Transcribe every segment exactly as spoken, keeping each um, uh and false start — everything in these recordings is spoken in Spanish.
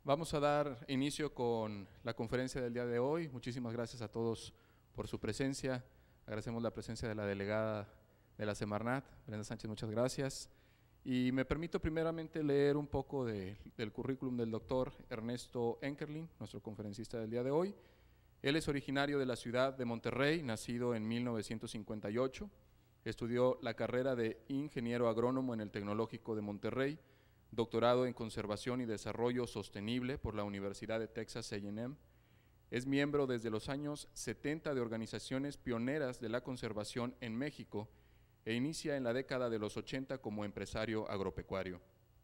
Vamos a dar inicio con la conferencia del día de hoy. Muchísimas gracias a todos por su presencia. Agradecemos la presencia de la delegada de la Semarnat, Brenda Sánchez, muchas gracias. Y me permito primeramente leer un poco de, del currículum del doctor Ernesto Enkerlin, nuestro conferencista del día de hoy. Él es originario de la ciudad de Monterrey, nacido en mil novecientos cincuenta y ocho. Estudió la carrera de ingeniero agrónomo en el Tecnológico de Monterrey, doctorado en Conservación y Desarrollo Sostenible por la Universidad de Texas A and M. Es miembro desde los años setenta de organizaciones pioneras de la conservación en México e inicia en la década de los ochenta como empresario agropecuario.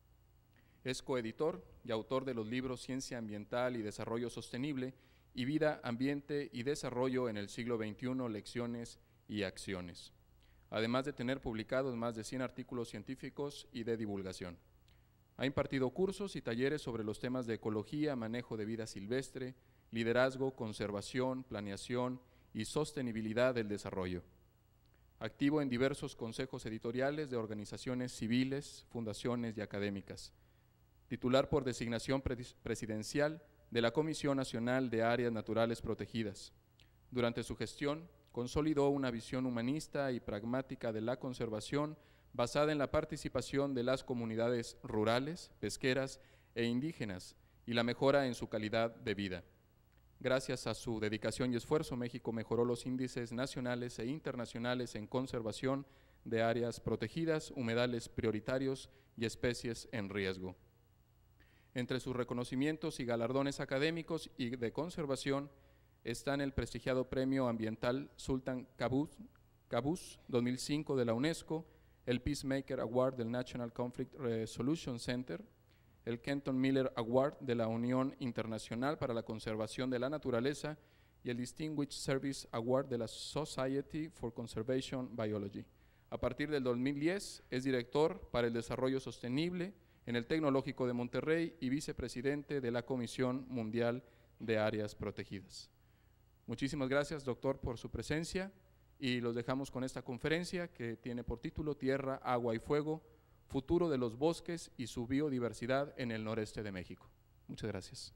Es coeditor y autor de los libros Ciencia Ambiental y Desarrollo Sostenible y Vida, Ambiente y Desarrollo en el siglo veintiuno, Lecciones y Acciones, además de tener publicados más de cien artículos científicos y de divulgación. Ha impartido cursos y talleres sobre los temas de ecología, manejo de vida silvestre, liderazgo, conservación, planeación y sostenibilidad del desarrollo. Activo en diversos consejos editoriales de organizaciones civiles, fundaciones y académicas. Titular por designación presidencial de la Comisión Nacional de Áreas Naturales Protegidas. Durante su gestión, consolidó una visión humanista y pragmática de la conservación basada en la participación de las comunidades rurales, pesqueras e indígenas y la mejora en su calidad de vida. Gracias a su dedicación y esfuerzo, México mejoró los índices nacionales e internacionales en conservación de áreas protegidas, humedales prioritarios y especies en riesgo. Entre sus reconocimientos y galardones académicos y de conservación están el prestigiado Premio Ambiental Sultan Qaboos, Qaboos dos mil cinco de la UNESCO, el Peacemaker Award del National Conflict Resolution Center, el Kenton Miller Award de la Unión Internacional para la Conservación de la Naturaleza y el Distinguished Service Award de la Society for Conservation Biology. A partir del dos mil diez es director para el desarrollo sostenible en el Tecnológico de Monterrey y vicepresidente de la Comisión Mundial de Áreas Protegidas. Muchísimas gracias, doctor, por su presencia. Y los dejamos con esta conferencia que tiene por título Tierra, Agua y Fuego, futuro de los bosques y su biodiversidad en el noreste de México. Muchas gracias.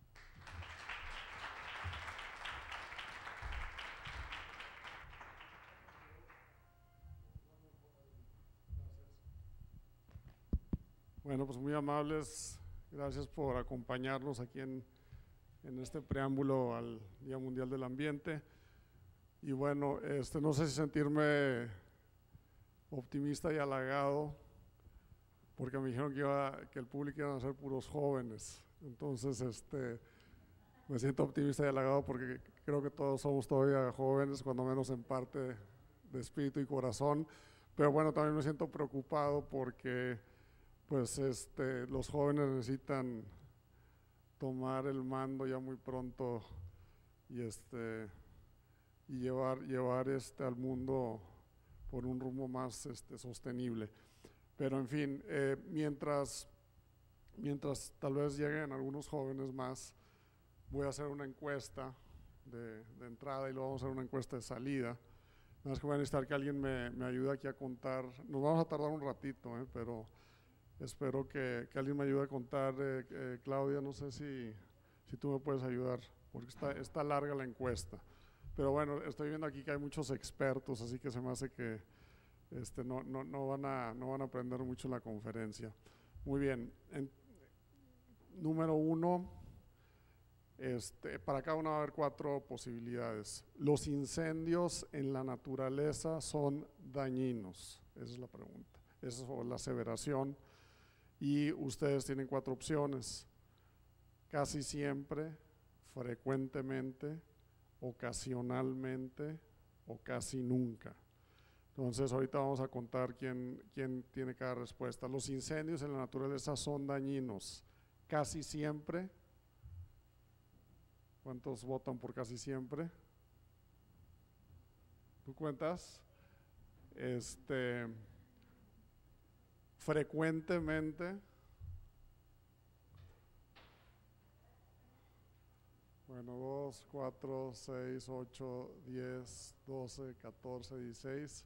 Bueno, pues muy amables, gracias por acompañarnos aquí en, en este preámbulo al Día Mundial del Ambiente. Y bueno, este, no sé si sentirme optimista y halagado, porque me dijeron que, iba, que el público iban a ser puros jóvenes. Entonces, este, me siento optimista y halagado porque creo que todos somos todavía jóvenes, cuando menos en parte de espíritu y corazón. Pero bueno, también me siento preocupado porque pues, este, los jóvenes necesitan tomar el mando ya muy pronto y este y llevar, llevar este, al mundo por un rumbo más este, sostenible. Pero en fin, eh, mientras, mientras tal vez lleguen algunos jóvenes más, voy a hacer una encuesta de, de entrada y luego vamos a hacer una encuesta de salida. Nada más que voy a necesitar que alguien me, me ayude aquí a contar, nos vamos a tardar un ratito, eh, pero espero que, que alguien me ayude a contar. eh, eh, Claudia, no sé si, si tú me puedes ayudar, porque está, está larga la encuesta. Pero bueno, estoy viendo aquí que hay muchos expertos, así que se me hace que este, no, no, no, van a, no van a aprender mucho en la conferencia. Muy bien, en, número uno, este, para cada uno va a haber cuatro posibilidades. ¿Los incendios en la naturaleza son dañinos? Esa es la pregunta, esa es la aseveración. Y ustedes tienen cuatro opciones: casi siempre, frecuentemente, ocasionalmente o casi nunca. Entonces ahorita vamos a contar quién, quién tiene cada respuesta. Los incendios en la naturaleza son dañinos casi siempre. ¿Cuántos votan por casi siempre? ¿Tú cuentas? Este, frecuentemente. Bueno, dos, cuatro, seis, ocho, diez, doce, catorce, dieciséis.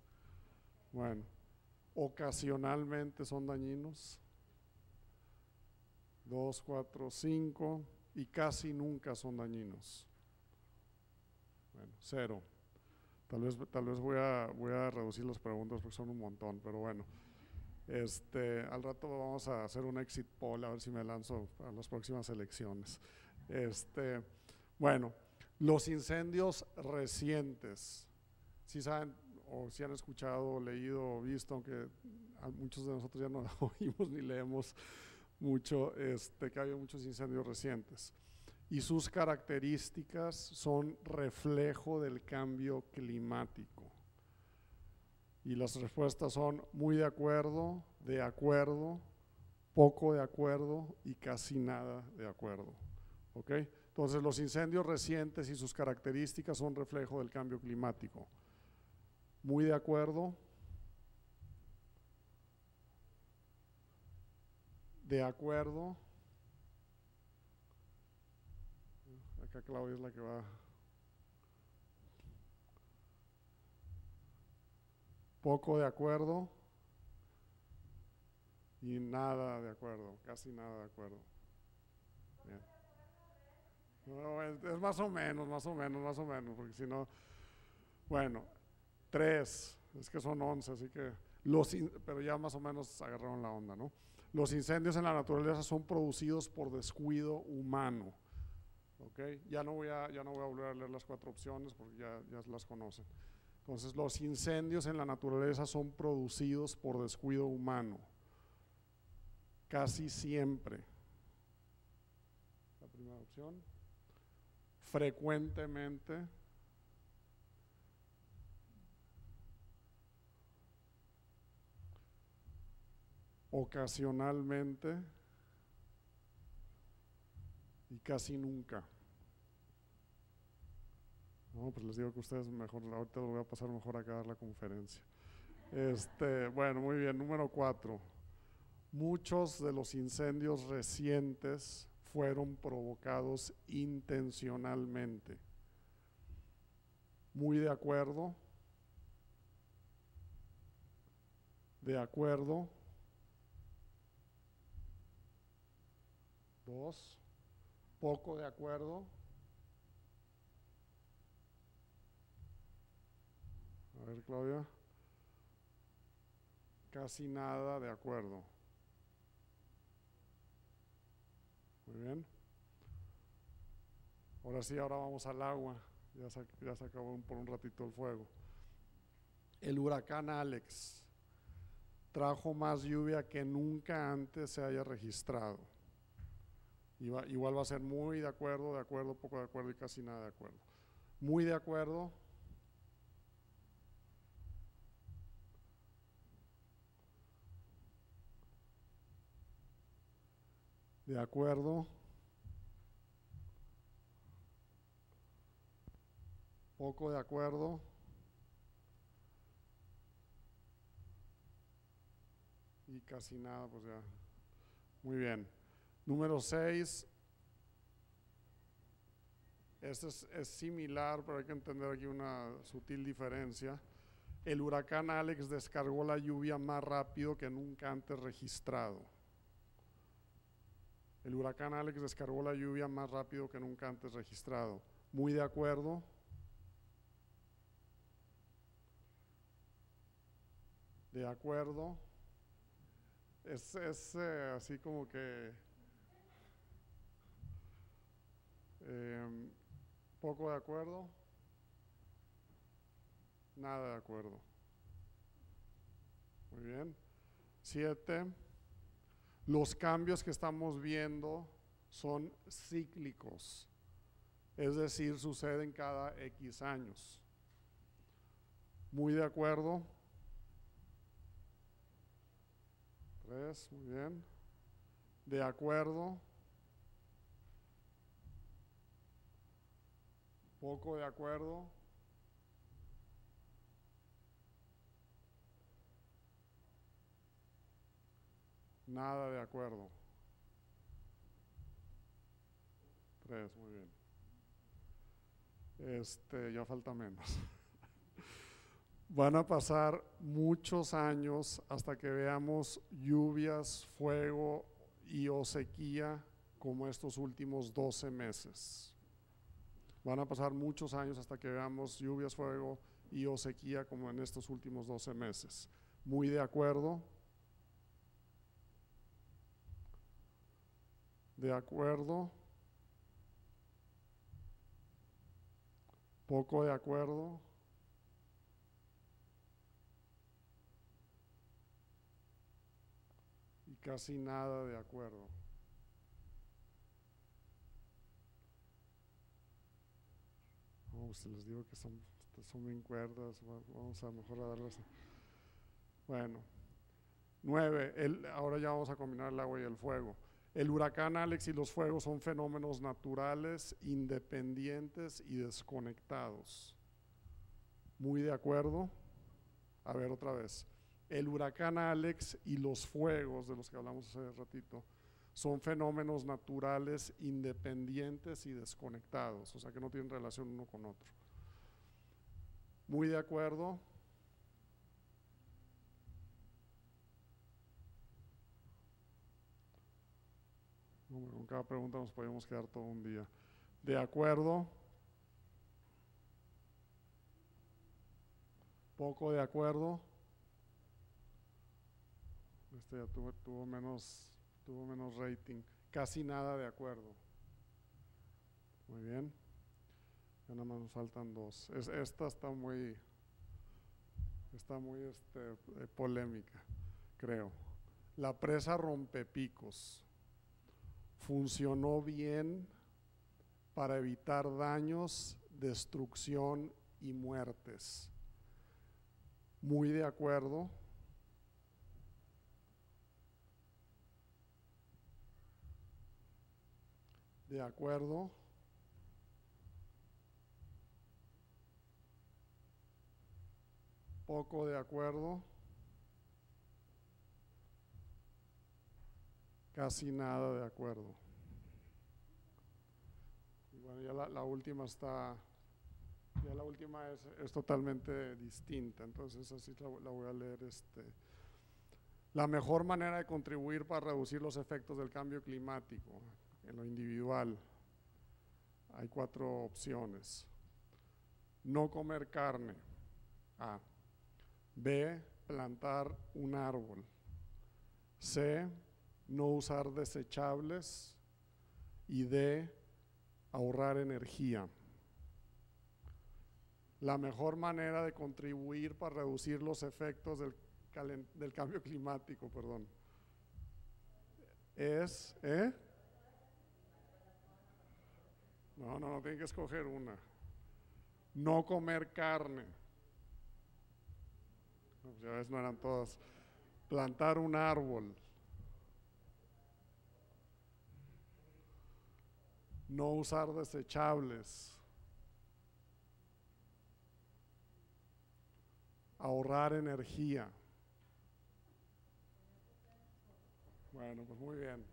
Bueno, ocasionalmente son dañinos. dos, cuatro, cinco, y casi nunca son dañinos. Bueno, cero. Tal vez, tal vez voy, a, voy a reducir las preguntas porque son un montón, pero bueno. Este, al rato vamos a hacer un exit poll, a ver si me lanzo a las próximas elecciones. Este, bueno, los incendios recientes, si saben o si han escuchado, leído o visto, aunque a muchos de nosotros ya no oímos ni leemos mucho, este, que ha habido muchos incendios recientes. Y sus características son reflejo del cambio climático. Y las respuestas son muy de acuerdo, de acuerdo, poco de acuerdo y casi nada de acuerdo. ¿Ok? Entonces, los incendios recientes y sus características son reflejo del cambio climático. Muy de acuerdo, de acuerdo. Acá Claudia es la que va. Poco de acuerdo y nada de acuerdo, casi nada de acuerdo. Bien. No, es, es más o menos, más o menos, más o menos, porque si no, bueno, tres, es que son once, así que, los in, pero ya más o menos agarraron la onda, ¿no? Los incendios en la naturaleza son producidos por descuido humano. Okay. Ya, no voy a, ya no voy a volver a leer las cuatro opciones porque ya, ya las conocen. Entonces, los incendios en la naturaleza son producidos por descuido humano, casi siempre. La primera opción. Frecuentemente. Ocasionalmente. Y casi nunca. No, pues les digo que ustedes mejor, ahorita lo voy a pasar mejor acá a dar la conferencia. Este, bueno, muy bien, número cuatro. Muchos de los incendios recientes fueron provocados intencionalmente. Muy de acuerdo. De acuerdo. Dos. Poco de acuerdo. A ver, Claudia. Casi nada de acuerdo. Muy bien. Ahora sí, ahora vamos al agua. Ya se, ya se acabó por un ratito el fuego. El huracán Alex trajo más lluvia que nunca antes se haya registrado. Igual, igual va a ser muy de acuerdo, de acuerdo, poco de acuerdo y casi nada de acuerdo. Muy de acuerdo. De acuerdo. Poco de acuerdo. Y casi nada, pues ya. Muy bien. Número seis. Este es, es similar, pero hay que entender aquí una sutil diferencia. El huracán Alex descargó la lluvia más rápido que nunca antes registrado. El huracán Alex descargó la lluvia más rápido que nunca antes registrado. Muy de acuerdo. De acuerdo. Es, es eh, así como que eh, poco de acuerdo. Nada de acuerdo. Muy bien. Siete. Los cambios que estamos viendo son cíclicos, es decir, suceden cada X años. Muy de acuerdo. Tres, muy bien. De acuerdo. Poco de acuerdo. Nada de acuerdo. Tres, muy bien. Este, ya falta menos. Van a pasar muchos años hasta que veamos lluvias, fuego y o sequía como estos últimos doce meses. Van a pasar muchos años hasta que veamos lluvias, fuego y o sequía como en estos últimos doce meses. ¿Muy de acuerdo? ¿De acuerdo? ¿Poco de acuerdo? Y casi nada de acuerdo. Oh, se les digo que son, son bien cuerdas, vamos a mejor a darles. Bueno, nueve, el, ahora ya vamos a combinar el agua y el fuego. El huracán Alex y los fuegos son fenómenos naturales, independientes y desconectados. ¿Muy de acuerdo? A ver otra vez. El huracán Alex y los fuegos, de los que hablamos hace ratito, son fenómenos naturales, independientes y desconectados, o sea que no tienen relación uno con otro. ¿Muy de acuerdo? Con cada pregunta nos podemos quedar todo un día. ¿De acuerdo? ¿Poco de acuerdo? Este ya tuvo, tuvo menos... tuvo menos rating, casi nada de acuerdo. Muy bien, ya nada más nos faltan dos. Es, esta está muy, está muy este, eh, polémica, creo. La presa Rompepicos funcionó bien para evitar daños, destrucción y muertes. Muy de acuerdo. ¿De acuerdo? ¿Poco de acuerdo? Casi nada de acuerdo. Y bueno, ya la, la última está, ya la última es, es totalmente distinta, entonces así la, la voy a leer. Este. La mejor manera de contribuir para reducir los efectos del cambio climático. En lo individual hay cuatro opciones. No comer carne. A. B. Plantar un árbol. C. No usar desechables. Y D. Ahorrar energía. La mejor manera de contribuir para reducir los efectos del, del cambio climático, perdón, es ¿eh? No, no, no, tienen que escoger una. No comer carne. No, ya ves, no eran todas. Plantar un árbol. No usar desechables. Ahorrar energía. Bueno, pues muy bien.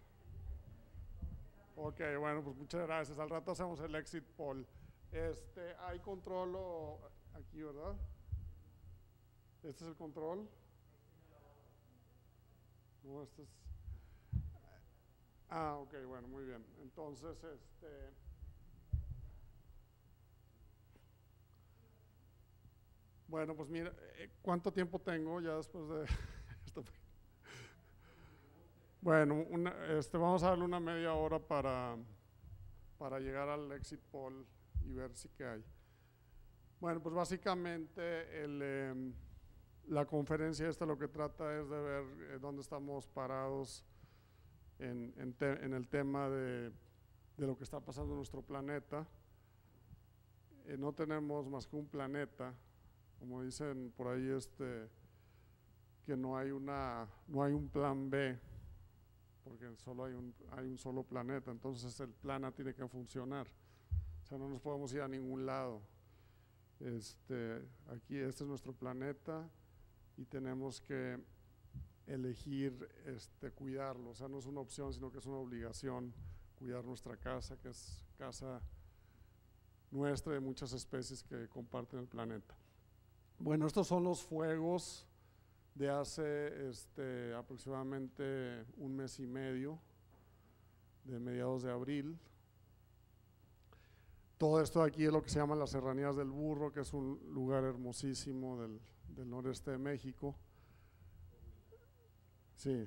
Ok, bueno, pues muchas gracias. Al rato hacemos el exit poll. Este, ¿hay control o aquí, verdad? ¿Este es el control? No, este es... Ah, ok, bueno, muy bien. Entonces, este... Bueno, pues mira, ¿cuánto tiempo tengo ya después de esto? Bueno, una, este, vamos a darle una media hora para, para llegar al exit poll y ver si qué hay. Bueno, pues básicamente el, eh, la conferencia esta lo que trata es de ver eh, dónde estamos parados en, en, te, en el tema de, de lo que está pasando en nuestro planeta. Eh, no tenemos más que un planeta, como dicen por ahí, este, que no hay, una, no hay un plan B, porque solo hay un, hay un solo planeta, entonces el plan tiene que funcionar, o sea, no nos podemos ir a ningún lado. Este, aquí este es nuestro planeta y tenemos que elegir este, cuidarlo, o sea, no es una opción, sino que es una obligación cuidar nuestra casa, que es casa nuestra y de muchas especies que comparten el planeta. Bueno, estos son los fuegos de hace este, aproximadamente un mes y medio. de mediados de abril. Todo esto de aquí es lo que se llama las Serranías del Burro, que es un lugar hermosísimo del, del noreste de México. Sí.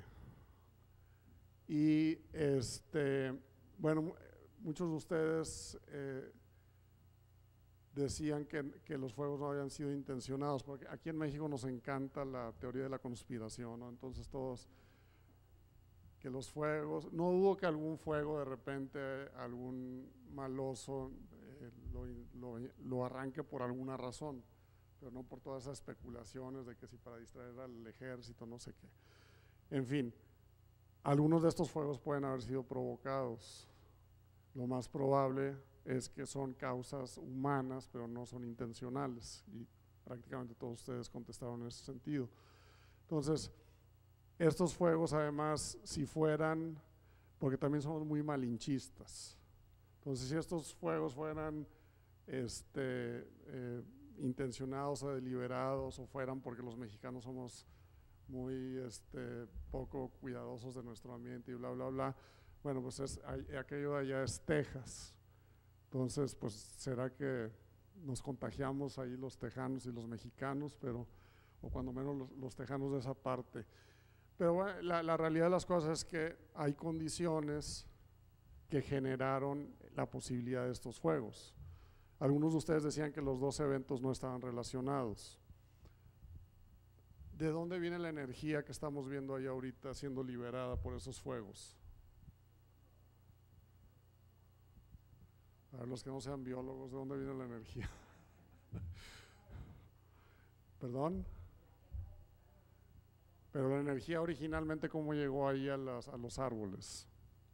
Y este, bueno, muchos de ustedes eh, decían que, que los fuegos no habían sido intencionados, porque aquí en México nos encanta la teoría de la conspiración, ¿no? Entonces todos, que los fuegos, no dudo que algún fuego de repente, algún maloso eh, lo, lo, lo arranque por alguna razón, pero no por todas esas especulaciones de que si para distraer al ejército, no sé qué. En fin, algunos de estos fuegos pueden haber sido provocados. Lo más probable es que son causas humanas, pero no son intencionales, y prácticamente todos ustedes contestaron en ese sentido. Entonces, estos fuegos además, si fueran, porque también somos muy malinchistas, entonces si estos fuegos fueran este, eh, intencionados o deliberados, o fueran porque los mexicanos somos muy este, poco cuidadosos de nuestro ambiente y bla, bla, bla, bueno, pues es, aquello de allá es Texas. Entonces, pues será que nos contagiamos ahí los tejanos y los mexicanos, pero, o cuando menos los, los tejanos de esa parte. Pero bueno, la, la realidad de las cosas es que hay condiciones que generaron la posibilidad de estos fuegos. Algunos de ustedes decían que los dos eventos no estaban relacionados. ¿De dónde viene la energía que estamos viendo ahí ahorita siendo liberada por esos fuegos? Para los que no sean biólogos, ¿de dónde viene la energía? ¿Perdón? Pero la energía originalmente, ¿cómo llegó ahí a, las, a los árboles?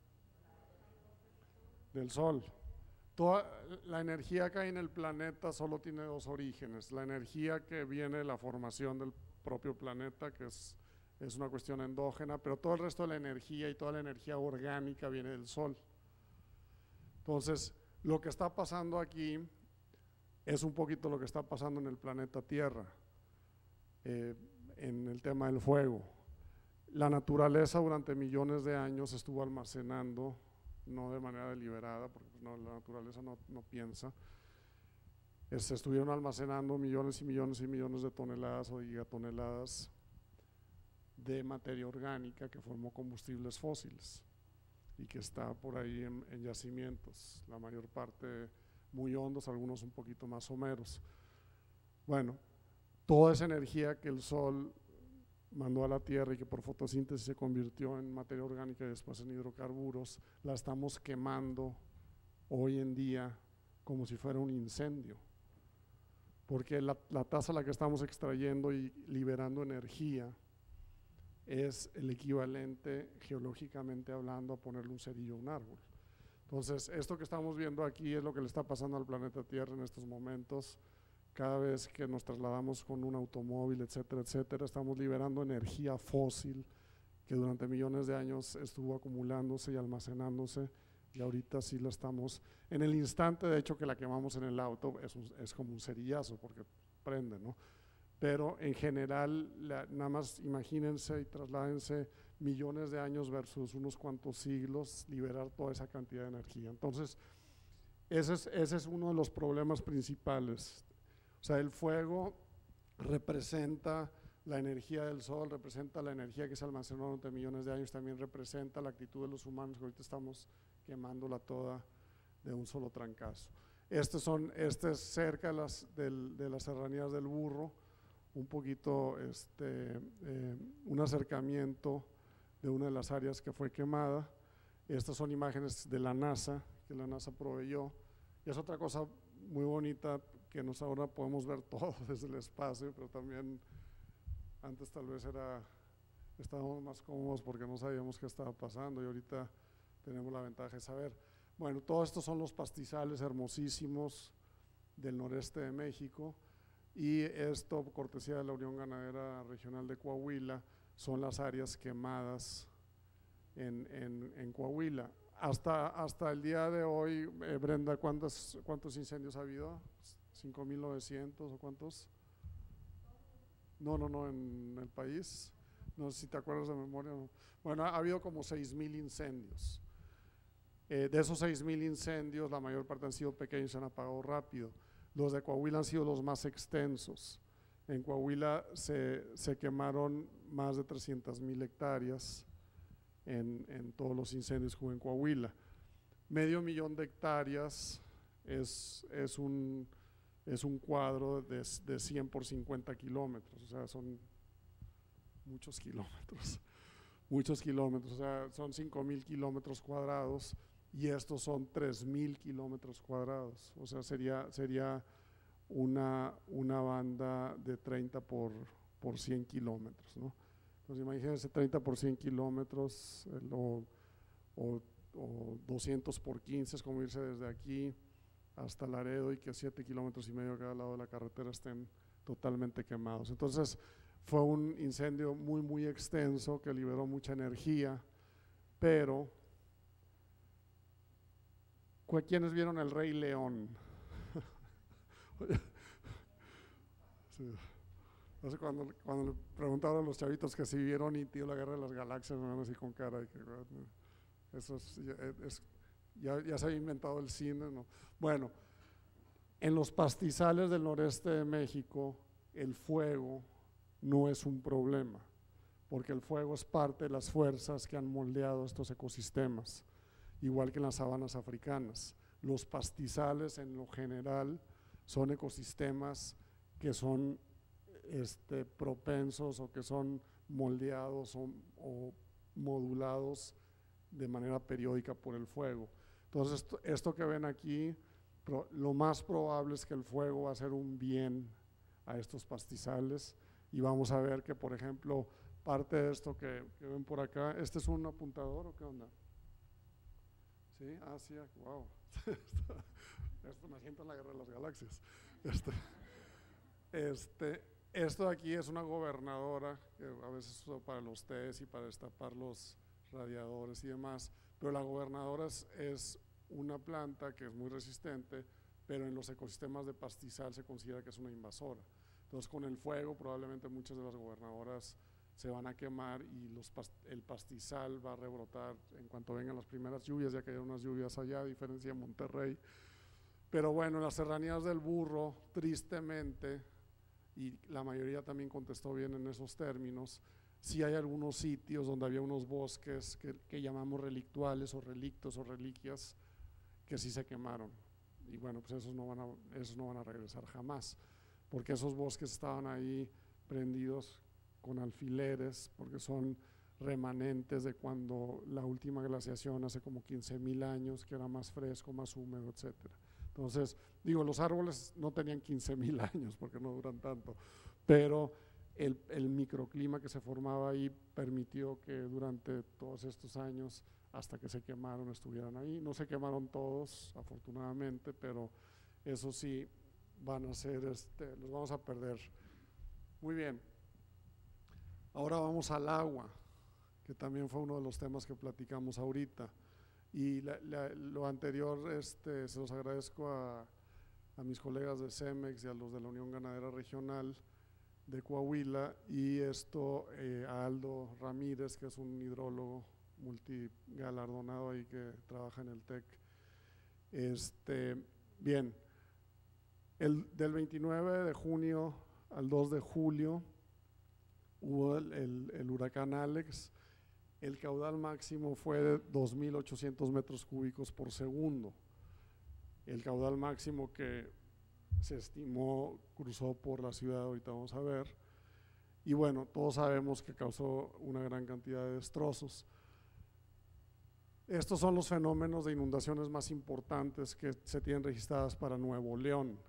Del sol. Toda la energía que hay en el planeta solo tiene dos orígenes. La energía que viene de la formación del propio planeta, que es, es una cuestión endógena, pero todo el resto de la energía y toda la energía orgánica viene del sol. Entonces, lo que está pasando aquí es un poquito lo que está pasando en el planeta Tierra, eh, en el tema del fuego. La naturaleza durante millones de años estuvo almacenando, no de manera deliberada, porque no, la naturaleza no, no piensa, eh, se estuvieron almacenando millones y millones y millones de toneladas o gigatoneladas de materia orgánica que formó combustibles fósiles y que está por ahí en, en yacimientos, la mayor parte muy hondos, algunos un poquito más someros. Bueno, toda esa energía que el sol mandó a la tierra y que por fotosíntesis se convirtió en materia orgánica y después en hidrocarburos, la estamos quemando hoy en día como si fuera un incendio, porque la, la tasa a la que estamos extrayendo y liberando energía es el equivalente, geológicamente hablando, a ponerle un cerillo a un árbol. Entonces, esto que estamos viendo aquí es lo que le está pasando al planeta Tierra en estos momentos. Cada vez que nos trasladamos con un automóvil, etcétera, etcétera, estamos liberando energía fósil que durante millones de años estuvo acumulándose y almacenándose, y ahorita sí la estamos, en el instante de hecho que la quemamos en el auto, es, un, es como un cerillazo porque prende, ¿no? Pero en general, la, nada más imagínense y trasládense millones de años versus unos cuantos siglos, liberar toda esa cantidad de energía. Entonces, ese es, ese es uno de los problemas principales. O sea, el fuego representa la energía del sol, representa la energía que se almacenó durante millones de años, también representa la actitud de los humanos, que ahorita estamos quemándola toda de un solo trancazo. Este, son, este es cerca de las, del, de las serranías del Burro, un poquito este, eh, un acercamiento de una de las áreas que fue quemada. Estas son imágenes de la NASA, que la NASA proveyó, y es otra cosa muy bonita que nos ahora podemos ver todo desde el espacio, pero también antes tal vez era, estábamos más cómodos porque no sabíamos qué estaba pasando, y ahorita tenemos la ventaja de saber. Bueno, todos estos son los pastizales hermosísimos del noreste de México, y esto, cortesía de la Unión Ganadera Regional de Coahuila, son las áreas quemadas en, en, en Coahuila. Hasta, hasta el día de hoy, eh, Brenda, ¿cuántos, ¿cuántos incendios ha habido? ¿cinco mil novecientos o cuántos? No, no, no, en el país. No sé si te acuerdas de memoria. No. Bueno, ha habido como seis mil incendios. Eh, de esos seis mil incendios, la mayor parte han sido pequeños y se han apagado rápido. Los de Coahuila han sido los más extensos. En Coahuila se, se quemaron más de trescientas mil hectáreas en, en todos los incendios que hubo en Coahuila. Medio millón de hectáreas es, es, un, es un cuadro de, de cien por cincuenta kilómetros, o sea, son muchos kilómetros, muchos kilómetros, o sea, son cinco mil kilómetros cuadrados y estos son tres mil kilómetros cuadrados, o sea, sería, sería una, una banda de treinta por cien kilómetros, ¿no? Entonces imagínense treinta por cien kilómetros eh, o, o, o doscientos por quince, es como irse desde aquí hasta Laredo y que siete kilómetros y medio a cada lado de la carretera estén totalmente quemados. Entonces fue un incendio muy muy extenso que liberó mucha energía, pero ¿quiénes vieron El Rey León? Sí. Entonces cuando, cuando le preguntaron a los chavitos que si vieron E T la Guerra de las Galaxias, me van así con cara de que eso es, es, ya, ya se había inventado el cine, ¿no? Bueno, en los pastizales del noreste de México el fuego no es un problema, porque el fuego es parte de las fuerzas que han moldeado estos ecosistemas, igual que en las sabanas africanas. Los pastizales en lo general son ecosistemas que son este, propensos o que son moldeados o, o modulados de manera periódica por el fuego. Entonces esto, esto que ven aquí, pro, lo más probable es que el fuego va a hacer un bien a estos pastizales y vamos a ver que, por ejemplo, parte de esto que, que ven por acá, ¿este es un apuntador o qué onda? ¿Sí? Ah, sí, wow. Esto me siento en la Guerra de las Galaxias. Este, este, esto de aquí es una gobernadora que a veces uso para los tés y para destapar los radiadores y demás, pero la gobernadora es, es una planta que es muy resistente, pero en los ecosistemas de pastizal se considera que es una invasora. Entonces con el fuego probablemente muchas de las gobernadoras se van a quemar y los past el pastizal va a rebrotar en cuanto vengan las primeras lluvias, ya que hay unas lluvias allá, a diferencia de Monterrey. Pero bueno, en las serranías del Burro, tristemente, y la mayoría también contestó bien en esos términos, sí hay algunos sitios donde había unos bosques que, que llamamos relictuales o relictos o reliquias que sí se quemaron. Y bueno, pues esos no van a, esos no van a regresar jamás, porque esos bosques estaban ahí prendidos con alfileres, porque son remanentes de cuando la última glaciación hace como quince mil años, que era más fresco, más húmedo, etcétera. Entonces, digo, los árboles no tenían quince mil años porque no duran tanto, pero el, el microclima que se formaba ahí permitió que durante todos estos años, hasta que se quemaron, estuvieran ahí. No se quemaron todos, afortunadamente, pero eso sí, van a ser, este, los vamos a perder. Muy bien. Ahora vamos al agua, que también fue uno de los temas que platicamos ahorita. Y la, la, lo anterior este, se los agradezco a, a mis colegas de CEMEX y a los de la Unión Ganadera Regional de Coahuila, y esto eh, a Aldo Ramírez, que es un hidrólogo multigalardonado ahí que trabaja en el TEC. Este, bien, el, del veintinueve de junio al dos de julio hubo el, el, el huracán Alex. El caudal máximo fue de dos mil ochocientos metros cúbicos por segundo. El caudal máximo que se estimó cruzó por la ciudad, ahorita vamos a ver. Y bueno, todos sabemos que causó una gran cantidad de destrozos. Estos son los fenómenos de inundaciones más importantes que se tienen registradas para Nuevo León.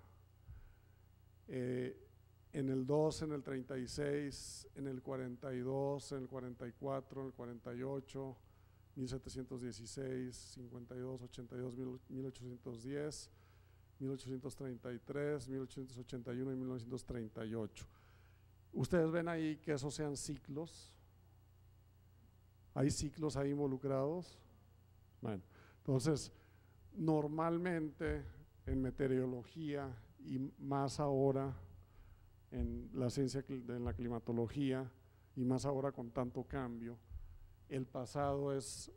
Eh, en el dos, en el treinta y seis, en el cuarenta y dos, en el cuarenta y cuatro, en el cuarenta y ocho, mil setecientos dieciséis, cincuenta y dos, ochenta y dos, mil ochocientos diez, mil ochocientos treinta y tres, mil ochocientos ochenta y uno y mil novecientos treinta y ocho. Ustedes ven ahí que esos sean ciclos. ¿Hay ciclos ahí involucrados? Bueno, entonces, normalmente en meteorología y más ahora en la ciencia de la climatología y más ahora con tanto cambio, el pasado es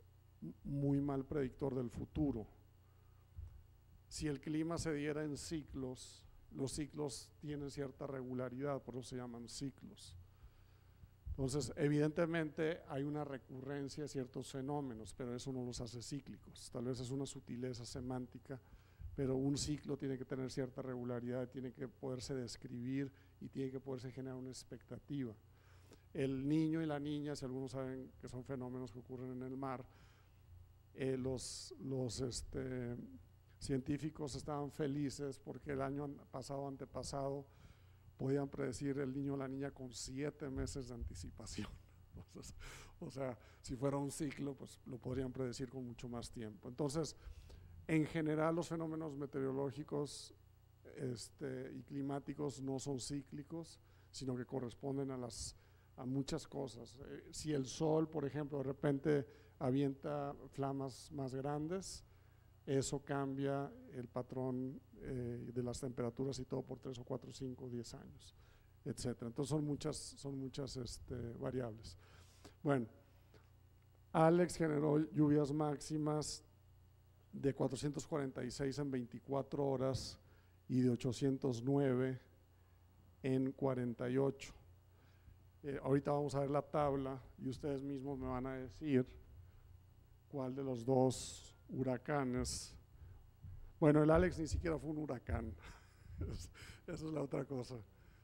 muy mal predictor del futuro. Si el clima se diera en ciclos, los ciclos tienen cierta regularidad, por eso se llaman ciclos. Entonces, evidentemente hay una recurrencia de ciertos fenómenos, pero eso no los hace cíclicos. Tal vez es una sutileza semántica, pero un ciclo tiene que tener cierta regularidad, tiene que poderse describir y tiene que poderse generar una expectativa. El niño y la niña, si algunos saben que son fenómenos que ocurren en el mar, eh, los, los este, científicos estaban felices porque el año pasado, antepasado, podían predecir el niño o la niña con siete meses de anticipación. Entonces, o sea, si fuera un ciclo, pues lo podrían predecir con mucho más tiempo. Entonces, en general, los fenómenos meteorológicos este, y climáticos no son cíclicos, sino que corresponden a, las, a muchas cosas. Eh, si el sol, por ejemplo, de repente avienta flamas más grandes, eso cambia el patrón eh, de las temperaturas y todo por tres o cuatro, cinco, diez años, etcétera. Entonces son muchas, son muchas este, variables. Bueno, Alex generó lluvias máximas de cuatrocientos cuarenta y seis en veinticuatro horas y de ochocientos nueve en cuarenta y ocho. Eh, ahorita vamos a ver la tabla y ustedes mismos me van a decir cuál de los dos huracanes. Bueno, el Alex ni siquiera fue un huracán. Esa es la otra cosa.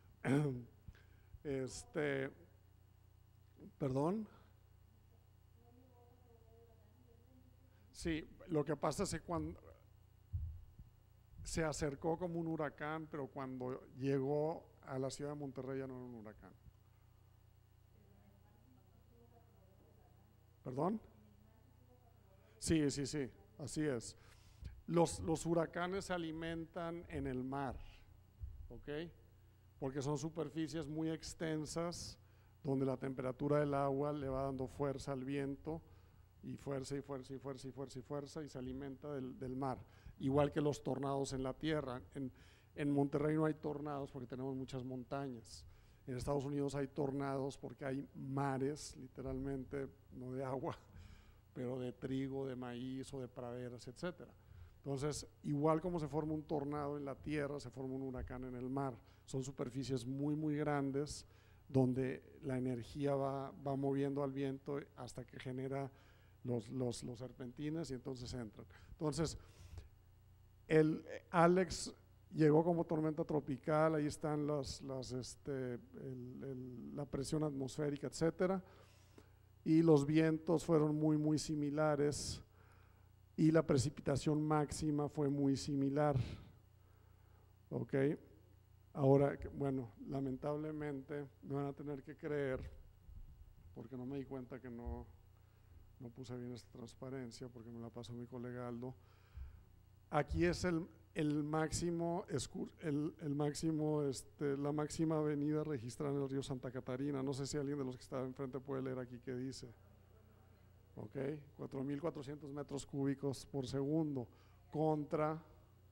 Este, perdón. Sí, lo que pasa es que cuando se acercó como un huracán, pero cuando llegó a la ciudad de Monterrey ya no era un huracán. ¿Perdón? Sí, sí, sí, así es. Los, los huracanes se alimentan en el mar, ¿ok? Porque son superficies muy extensas donde la temperatura del agua le va dando fuerza al viento y fuerza y fuerza y fuerza y fuerza y fuerza y se alimenta del, del mar. Igual que los tornados en la tierra. En, en Monterrey no hay tornados porque tenemos muchas montañas. En Estados Unidos hay tornados porque hay mares, literalmente, no de agua, pero de trigo, de maíz o de praderas, etcétera. Entonces, igual como se forma un tornado en la tierra, se forma un huracán en el mar. Son superficies muy, muy grandes donde la energía va, va moviendo al viento hasta que genera los, los, los serpentines y entonces entran. Entonces, el Alex llegó como tormenta tropical, ahí están las, las, este, el, el, la presión atmosférica, etcétera, y los vientos fueron muy, muy similares y la precipitación máxima fue muy similar. Ok, ahora, bueno, lamentablemente me van a tener que creer, porque no me di cuenta que no, no puse bien esta transparencia, porque me la pasó mi colega Aldo. Aquí es el, el máximo, el, el máximo este, la máxima avenida registrada en el río Santa Catarina. No sé si alguien de los que está enfrente puede leer aquí qué dice. Ok, cuatro mil cuatrocientos metros cúbicos por segundo contra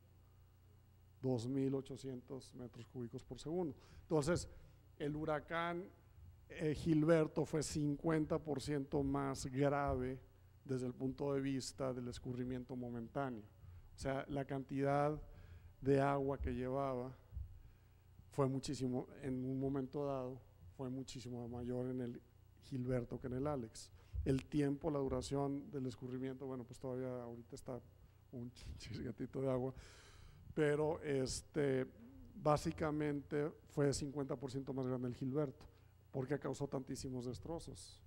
dos mil ochocientos metros cúbicos por segundo. Entonces, el huracán eh, Gilberto fue cincuenta por ciento más grave desde el punto de vista del escurrimiento momentáneo. O sea, la cantidad de agua que llevaba fue muchísimo, en un momento dado, fue muchísimo mayor en el Gilberto que en el Alex. El tiempo, la duración del escurrimiento, bueno, pues todavía ahorita está un chisgatito de agua, pero este, básicamente fue cincuenta por ciento más grande el Gilberto, porque causó tantísimos destrozos.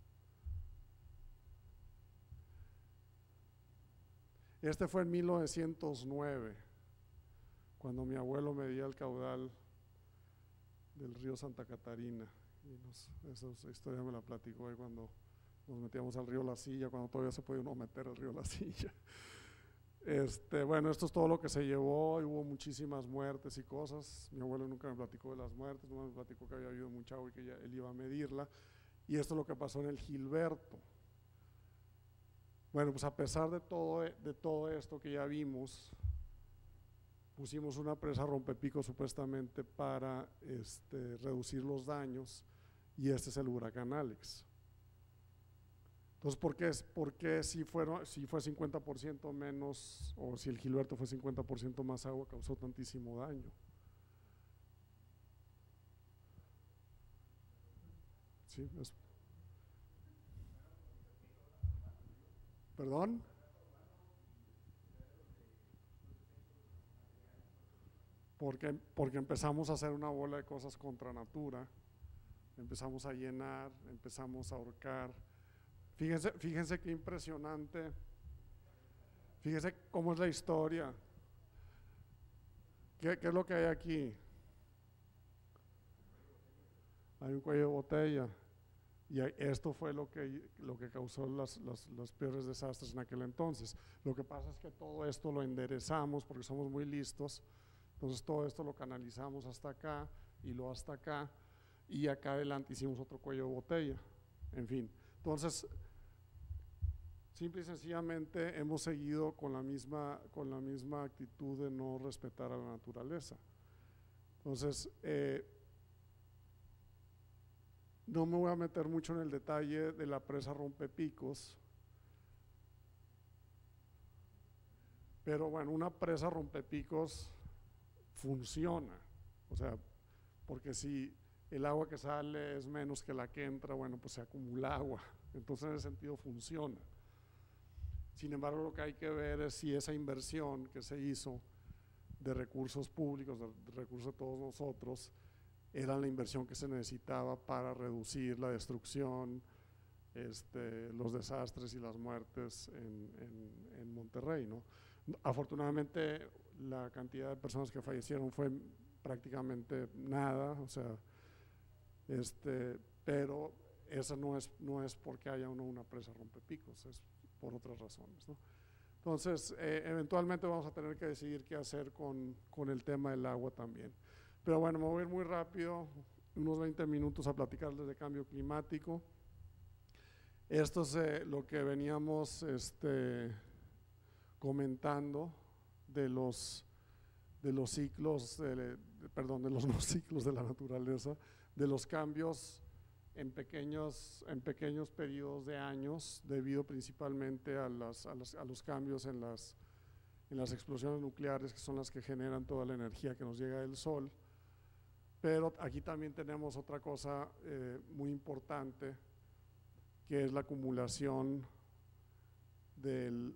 Este fue en mil novecientos nueve, cuando mi abuelo medía el caudal del río Santa Catarina. Y nos, esa historia me la platicó ahí cuando nos metíamos al río La Silla, cuando todavía se podía uno meter al río La Silla. Este, bueno, esto es todo lo que se llevó, y hubo muchísimas muertes y cosas. Mi abuelo nunca me platicó de las muertes, no me platicó que había habido mucha agua y que ya, él iba a medirla. Y esto es lo que pasó en el Gilberto. Bueno, pues a pesar de todo, de todo esto que ya vimos, pusimos una presa rompepico supuestamente para este, reducir los daños, y este es el huracán Alex. Entonces, ¿por qué, por qué si, fueron, si fue cincuenta por ciento menos, o si el Gilberto fue cincuenta por ciento más agua, causó tantísimo daño? Sí, es, ¿Perdón? Porque, porque empezamos a hacer una bola de cosas contra natura, empezamos a llenar, empezamos a ahorcar. Fíjense, fíjense qué impresionante, fíjense cómo es la historia. ¿Qué, qué es lo que hay aquí? Hay un cuello de botella. Y esto fue lo que, lo que causó las, las, los peores desastres en aquel entonces. Lo que pasa es que todo esto lo enderezamos porque somos muy listos. Entonces todo esto lo canalizamos hasta acá y lo hasta acá. Y acá adelante hicimos otro cuello de botella. En fin, entonces simple y sencillamente hemos seguido con la misma, con la misma actitud de no respetar a la naturaleza. Entonces, eh, no me voy a meter mucho en el detalle de la presa Rompepicos, pero bueno, una presa Rompepicos funciona, o sea, porque si el agua que sale es menos que la que entra, bueno, pues se acumula agua, entonces en ese sentido funciona. Sin embargo, lo que hay que ver es si esa inversión que se hizo de recursos públicos, de recursos de todos nosotros, era la inversión que se necesitaba para reducir la destrucción, este, los desastres y las muertes en, en, en Monterrey, ¿no? Afortunadamente, la cantidad de personas que fallecieron fue prácticamente nada, o sea, este, pero esa no es, no es porque haya uno una presa Rompepicos, es por otras razones, ¿no? Entonces, eh, eventualmente vamos a tener que decidir qué hacer con, con el tema del agua también. Pero bueno, me voy a ir muy rápido, unos veinte minutos a platicarles de cambio climático. Esto es eh, lo que veníamos este, comentando de los, de los ciclos, de, de, perdón, de los no ciclos de la naturaleza, de los cambios en pequeños, en pequeños periodos de años, debido principalmente a, las, a, las, a los cambios en las, en las explosiones nucleares, que son las que generan toda la energía que nos llega del Sol. Pero aquí también tenemos otra cosa eh, muy importante, que es la acumulación del,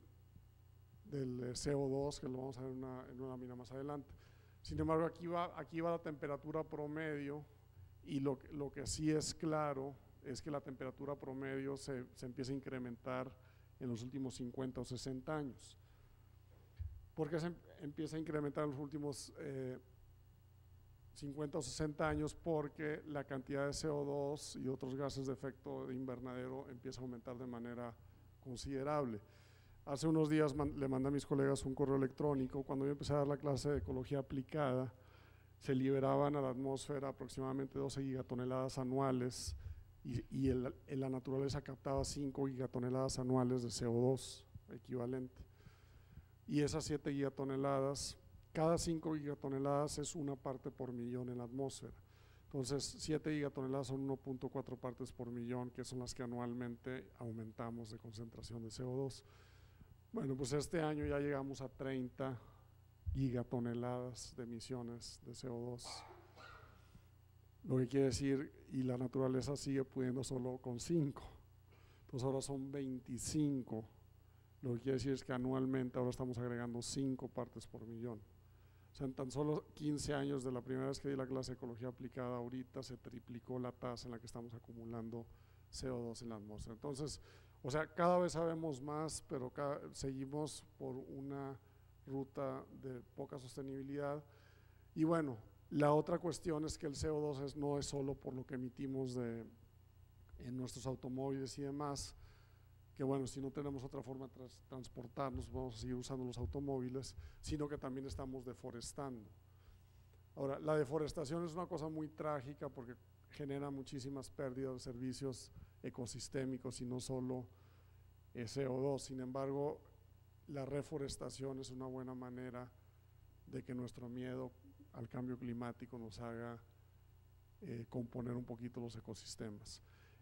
del C O dos, que lo vamos a ver en una, en una lámina más adelante. Sin embargo, aquí va, aquí va la temperatura promedio, y lo, lo que sí es claro es que la temperatura promedio se, se empieza a incrementar en los últimos cincuenta o sesenta años. ¿Por qué se empieza a incrementar en los últimos eh, cincuenta o sesenta años? Porque la cantidad de C O dos y otros gases de efecto de invernadero empieza a aumentar de manera considerable. Hace unos días man, le mandé a mis colegas un correo electrónico. Cuando yo empecé a dar la clase de ecología aplicada, se liberaban a la atmósfera aproximadamente doce gigatoneladas anuales y, y el, el, la naturaleza captaba cinco gigatoneladas anuales de C O dos equivalente. Y esas siete gigatoneladas, cada cinco gigatoneladas es una parte por millón en la atmósfera. Entonces, siete gigatoneladas son uno punto cuatro partes por millón, que son las que anualmente aumentamos de concentración de C O dos. Bueno, pues este año ya llegamos a treinta gigatoneladas de emisiones de C O dos. Lo que quiere decir, y la naturaleza sigue pudiendo solo con cinco. Entonces ahora son veinticinco. Lo que quiere decir es que anualmente ahora estamos agregando cinco partes por millón. O sea, en tan solo quince años de la primera vez que di la clase de ecología aplicada, ahorita se triplicó la tasa en la que estamos acumulando C O dos en la atmósfera. Entonces, o sea, cada vez sabemos más, pero cada, seguimos por una ruta de poca sostenibilidad. Y bueno, la otra cuestión es que el C O dos es, no es solo por lo que emitimos de, en nuestros automóviles y demás, que bueno, si no tenemos otra forma de trans, transportarnos, vamos a seguir usando los automóviles, sino que también estamos deforestando. Ahora, la deforestación es una cosa muy trágica porque genera muchísimas pérdidas de servicios ecosistémicos y no solo C O dos. Sin embargo, la reforestación es una buena manera de que nuestro miedo al cambio climático nos haga eh, componer un poquito los ecosistemas.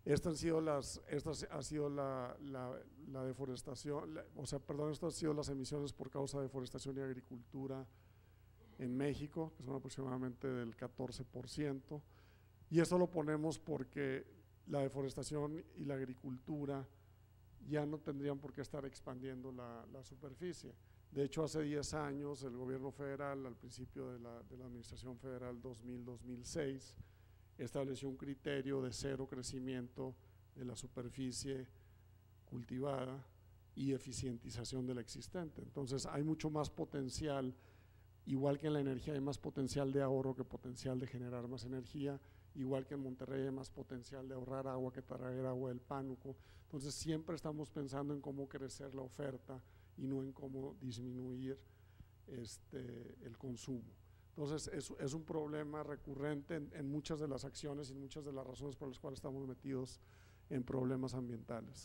Estas han sido las, estas ha sido la, la, la deforestación, la, o sea, perdón, estas han sido las emisiones por causa de deforestación y agricultura en México, que son aproximadamente del catorce por ciento, y eso lo ponemos porque la deforestación y la agricultura ya no tendrían por qué estar expandiendo la, la superficie. De hecho, hace diez años el gobierno federal, al principio de la, de la administración federal dos mil a dos mil seis, estableció un criterio de cero crecimiento de la superficie cultivada y eficientización de la existente. Entonces hay mucho más potencial, igual que en la energía hay más potencial de ahorro que potencial de generar más energía, igual que en Monterrey hay más potencial de ahorrar agua que traer agua del Pánuco. Entonces siempre estamos pensando en cómo crecer la oferta y no en cómo disminuir este, el consumo. Entonces es, es un problema recurrente en, en muchas de las acciones y en muchas de las razones por las cuales estamos metidos en problemas ambientales.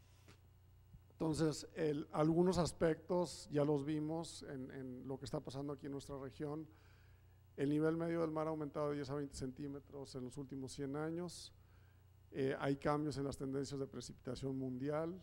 Entonces, el, algunos aspectos ya los vimos en, en lo que está pasando aquí en nuestra región. El nivel medio del mar ha aumentado de diez a veinte centímetros en los últimos cien años. Eh, hay cambios en las tendencias de precipitación mundial.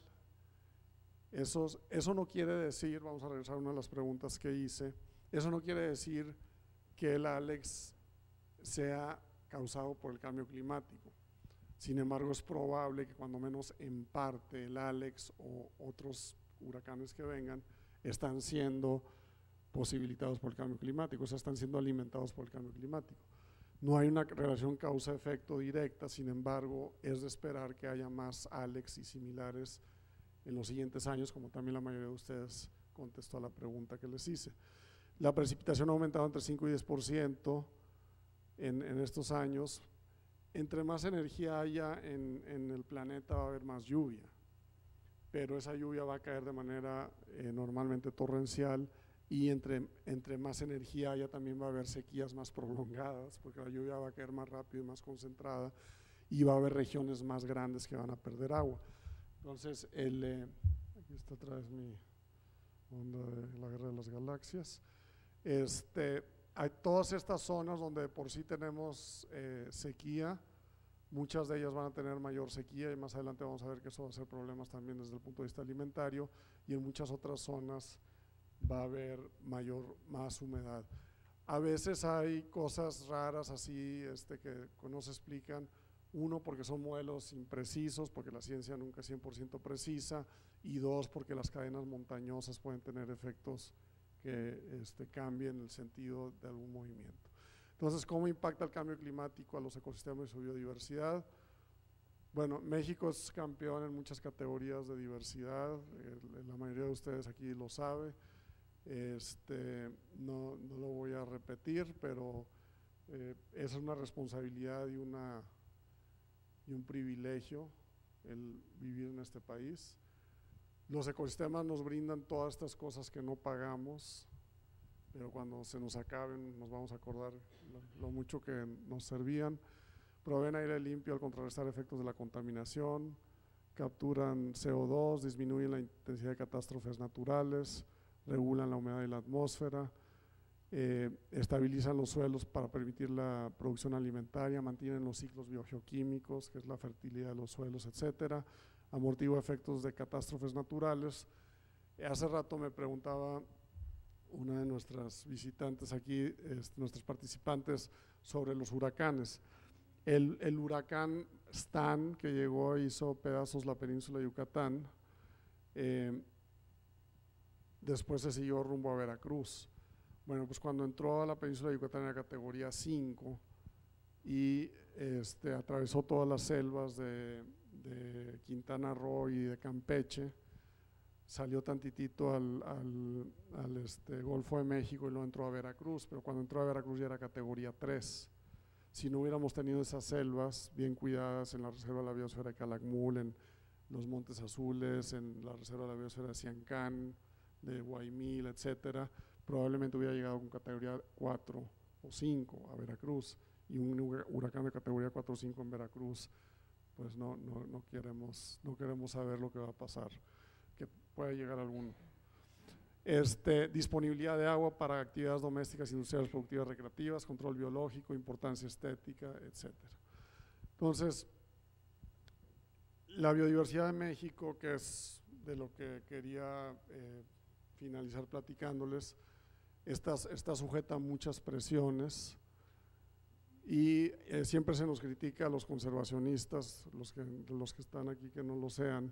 Esos, eso no quiere decir, vamos a regresar a una de las preguntas que hice, eso no quiere decir que el Alex sea causado por el cambio climático. Sin embargo, es probable que cuando menos en parte el Alex o otros huracanes que vengan están siendo posibilitados por el cambio climático, o sea, están siendo alimentados por el cambio climático. No hay una relación causa-efecto directa, sin embargo, es de esperar que haya más Alex y similares en los siguientes años, como también la mayoría de ustedes contestó a la pregunta que les hice. La precipitación ha aumentado entre cinco y diez por ciento en, en estos años. Entre más energía haya en, en el planeta va a haber más lluvia, pero esa lluvia va a caer de manera eh, normalmente torrencial, y entre, entre más energía haya también va a haber sequías más prolongadas, porque la lluvia va a caer más rápido y más concentrada, y va a haber regiones más grandes que van a perder agua. Entonces, el, eh, aquí está otra vez mi onda de la Guerra de las Galaxias. Este, hay todas estas zonas donde de por sí tenemos eh, sequía, muchas de ellas van a tener mayor sequía, y más adelante vamos a ver que eso va a ser problemas también desde el punto de vista alimentario, y en muchas otras zonas va a haber mayor, más humedad. A veces hay cosas raras así este, que no se explican. Uno, porque son modelos imprecisos, porque la ciencia nunca es cien por ciento precisa, y dos, porque las cadenas montañosas pueden tener efectos que este, cambien el sentido de algún movimiento. Entonces, ¿cómo impacta el cambio climático a los ecosistemas y su biodiversidad? Bueno, México es campeón en muchas categorías de diversidad, eh, la mayoría de ustedes aquí lo sabe. Este, no, no lo voy a repetir, pero eh, esa es una responsabilidad y, una, y un privilegio el vivir en este país. Los ecosistemas nos brindan todas estas cosas que no pagamos, pero cuando se nos acaben nos vamos a acordar lo, lo mucho que nos servían. Proveen aire limpio al contrarrestar efectos de la contaminación, capturan C O dos, disminuyen la intensidad de catástrofes naturales, regulan la humedad de la atmósfera, eh, estabilizan los suelos para permitir la producción alimentaria, mantienen los ciclos biogeoquímicos, que es la fertilidad de los suelos, etcétera, amortigua efectos de catástrofes naturales. Hace rato me preguntaba una de nuestras visitantes aquí, es, nuestros participantes, sobre los huracanes. El, el huracán Stan, que llegó e hizo pedazos la península de Yucatán, eh, después se siguió rumbo a Veracruz. Bueno, pues cuando entró a la península de Yucatán en la categoría cinco y este, atravesó todas las selvas de, de Quintana Roo y de Campeche, salió tantitito al, al, al este, Golfo de México y luego entró a Veracruz, pero cuando entró a Veracruz ya era categoría tres. Si no hubiéramos tenido esas selvas bien cuidadas en la Reserva de la Biosfera de Calakmul, en los Montes Azules, en la Reserva de la Biosfera de Siancán, de Guaymil, etcétera, probablemente hubiera llegado con categoría cuatro o cinco a Veracruz, y un huracán de categoría cuatro o cinco en Veracruz, pues no, no, no, queremos, no queremos saber lo que va a pasar, que puede llegar alguno. Este, disponibilidad de agua para actividades domésticas, industriales, productivas, recreativas, control biológico, importancia estética, etcétera. Entonces, la biodiversidad de México, que es de lo que quería eh, finalizar platicándoles, está, está sujeta a muchas presiones y eh, siempre se nos critica a los conservacionistas, los que, los que están aquí que no lo sean,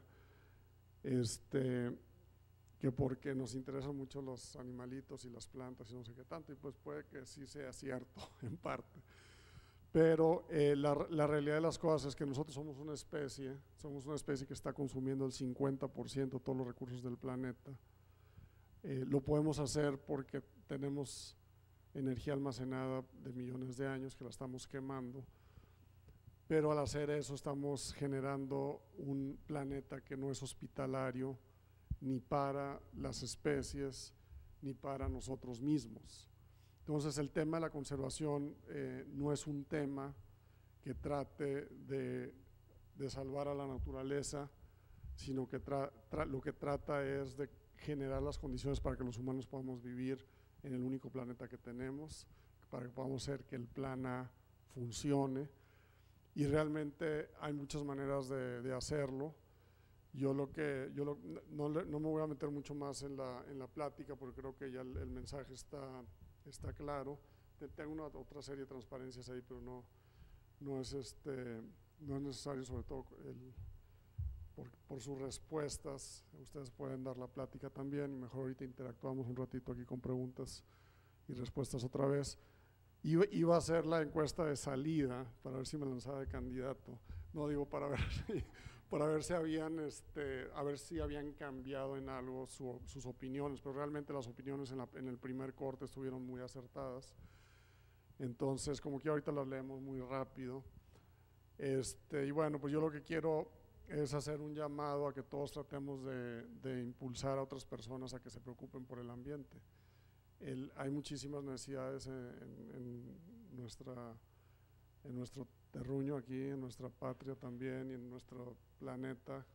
este, que porque nos interesan mucho los animalitos y las plantas y no sé qué tanto, y pues puede que sí sea cierto en parte. Pero eh, la, la realidad de las cosas es que nosotros somos una especie, somos una especie que está consumiendo el cincuenta por ciento de todos los recursos del planeta. Eh, lo podemos hacer porque tenemos energía almacenada de millones de años que la estamos quemando, pero al hacer eso estamos generando un planeta que no es hospitalario ni para las especies ni para nosotros mismos. Entonces el tema de la conservación eh, no es un tema que trate de, de salvar a la naturaleza, sino que tra, tra, lo que trata es de generar las condiciones para que los humanos podamos vivir en el único planeta que tenemos, para que podamos hacer que el plan A funcione, y realmente hay muchas maneras de, de hacerlo. Yo lo que yo lo, no, no me voy a meter mucho más en la, en la plática porque creo que ya el, el mensaje está está claro. Tengo una otra serie de transparencias ahí, pero no, no, es, este, no es necesario, sobre todo el, por, por sus respuestas. Ustedes pueden dar la plática también y mejor ahorita interactuamos un ratito aquí con preguntas y respuestas otra vez. Iba, iba a hacer la encuesta de salida para ver si me lanzaba de candidato, no digo para ver si, para ver si habían, este, a ver si habían cambiado en algo su, sus opiniones, pero realmente las opiniones en, la, en el primer corte estuvieron muy acertadas. Entonces, como que ahorita las leemos muy rápido. Este, y bueno, pues yo lo que quiero es hacer un llamado a que todos tratemos de, de impulsar a otras personas a que se preocupen por el ambiente. El, hay muchísimas necesidades en, en, en, nuestra, en nuestro terruño aquí, en nuestra patria también y en nuestro planeta,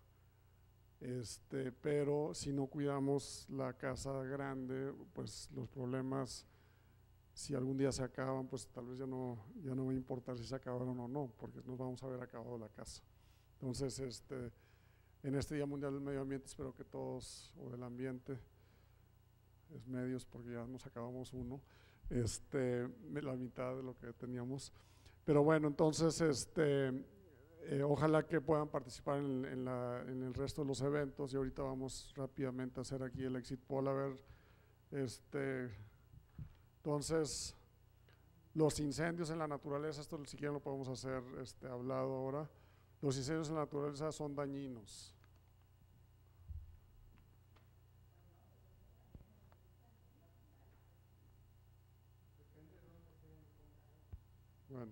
este, pero si no cuidamos la casa grande, pues los problemas, si algún día se acaban, pues tal vez ya no, ya no va a importar si se acabaron o no, porque nos vamos a haber acabado la casa. Entonces, este, en este Día Mundial del Medio Ambiente espero que todos, o del ambiente, es medios porque ya nos acabamos uno, este, la mitad de lo que teníamos. Pero bueno, entonces este, eh, ojalá que puedan participar en, en, la, en el resto de los eventos, y ahorita vamos rápidamente a hacer aquí el exit poll, a ver, este, entonces los incendios en la naturaleza, esto si quieren lo podemos hacer este, hablado ahora, los incendios en la naturaleza son dañinos. Bueno.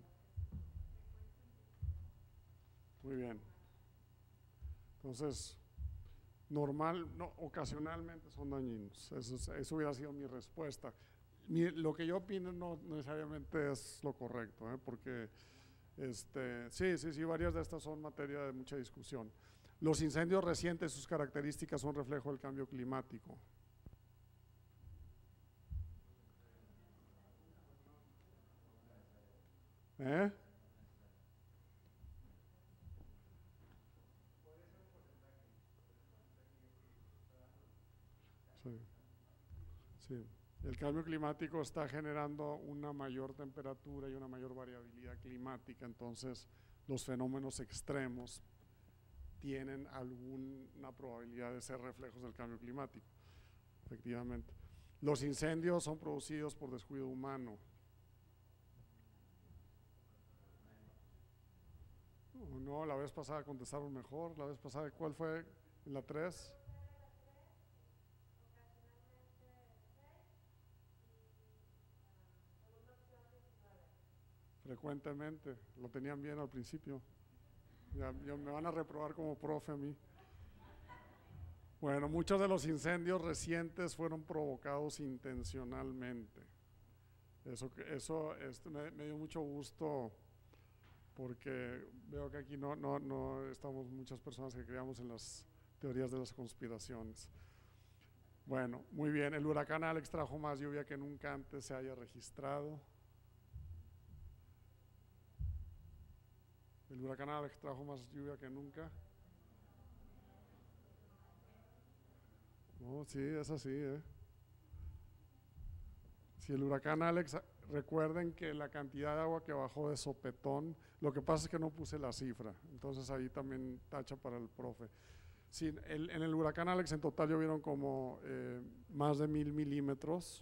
Muy bien. Entonces, normal, no, ocasionalmente son dañinos. Eso, eso hubiera sido mi respuesta. Mi, lo que yo opino no necesariamente es lo correcto, ¿eh? Porque este, sí, sí, sí, varias de estas son materia de mucha discusión. Los incendios recientes, sus características son reflejo del cambio climático. ¿Eh? Sí, sí. El cambio climático está generando una mayor temperatura y una mayor variabilidad climática, entonces los fenómenos extremos tienen alguna probabilidad de ser reflejos del cambio climático, efectivamente. Los incendios son producidos por descuido humano. No, la vez pasada contestaron mejor, la vez pasada, ¿cuál fue? ¿En la tres? Frecuentemente, lo tenían bien al principio. Ya, ya me van a reprobar como profe a mí. Bueno, muchos de los incendios recientes fueron provocados intencionalmente. Eso, eso este, me, me dio mucho gusto porque veo que aquí no, no, no estamos muchas personas que creamos en las teorías de las conspiraciones. Bueno, muy bien, el huracán Alex trajo más lluvia que nunca antes se haya registrado. El huracán Alex trajo más lluvia que nunca. No, sí, es así, ¿eh? Si el huracán Alex, recuerden que la cantidad de agua que bajó de sopetón, lo que pasa es que no puse la cifra, entonces ahí también tacha para el profe. Sí, el, en el huracán Alex en total llovieron como eh, más de mil milímetros,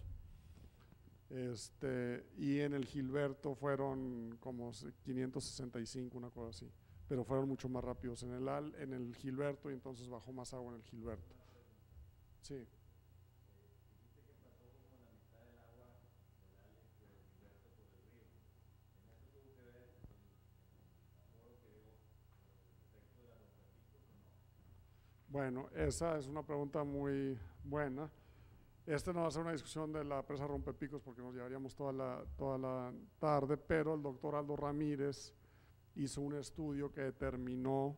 este, y en el Gilberto fueron como quinientos sesenta y cinco, una cosa así, pero fueron mucho más rápidos en el, Al, en el Gilberto, y entonces bajó más agua en el Gilberto. Sí. Bueno, esa es una pregunta muy buena. Esta no va a ser una discusión de la presa Rompepicos porque nos llevaríamos toda la, toda la tarde, pero el doctor Aldo Ramírez hizo un estudio que determinó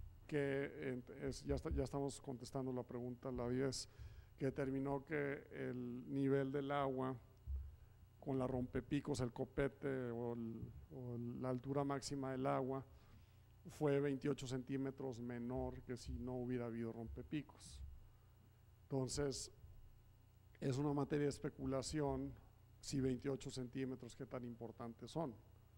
que, es, ya, está, ya estamos contestando la pregunta, la diez, que determinó que el nivel del agua con la Rompepicos, el copete o, el, o la altura máxima del agua, fue veintiocho centímetros menor que si no hubiera habido rompepicos. Entonces, es una materia de especulación si veintiocho centímetros, qué tan importantes son.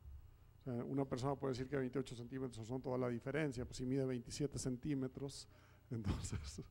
O sea, una persona puede decir que veintiocho centímetros son toda la diferencia, pues si mide veintisiete centímetros, entonces,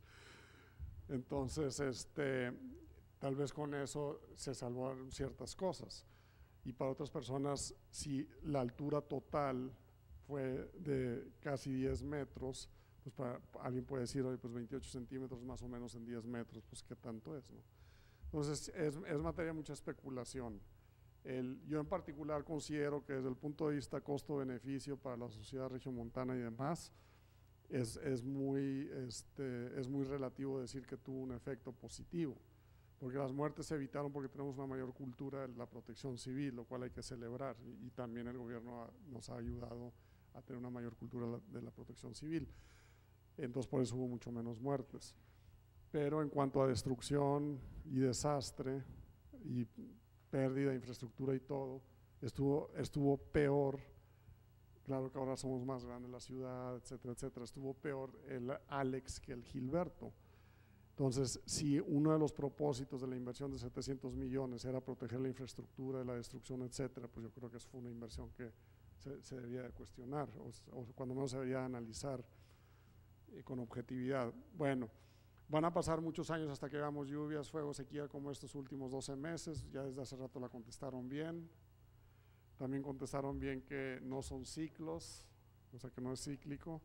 entonces este, tal vez con eso se salvaron ciertas cosas. Y para otras personas, si la altura total fue de casi diez metros, pues para, alguien puede decir, oye, pues veintiocho centímetros más o menos en diez metros, pues qué tanto es, ¿no? Entonces es, es materia de mucha especulación. El, yo en particular considero que desde el punto de vista costo-beneficio para la sociedad regiomontana y demás, es, es, muy, este, es muy relativo decir que tuvo un efecto positivo, porque las muertes se evitaron porque tenemos una mayor cultura de la protección civil, lo cual hay que celebrar, y, y también el gobierno ha, nos ha ayudado a tener una mayor cultura de la protección civil. Entonces por eso hubo mucho menos muertes. Pero en cuanto a destrucción y desastre y pérdida de infraestructura y todo, estuvo, estuvo peor. Claro que ahora somos más grandes la ciudad, etcétera, etcétera. Estuvo peor el Alex que el Gilberto. Entonces, si uno de los propósitos de la inversión de setecientos millones era proteger la infraestructura de la destrucción, etcétera, pues yo creo que eso fue una inversión que se, se debía de cuestionar, o, o cuando menos se debería analizar eh, con objetividad. Bueno, van a pasar muchos años hasta que veamos lluvias, fuego, sequía como estos últimos doce meses, ya desde hace rato la contestaron bien. También contestaron bien que no son ciclos, o sea que no es cíclico.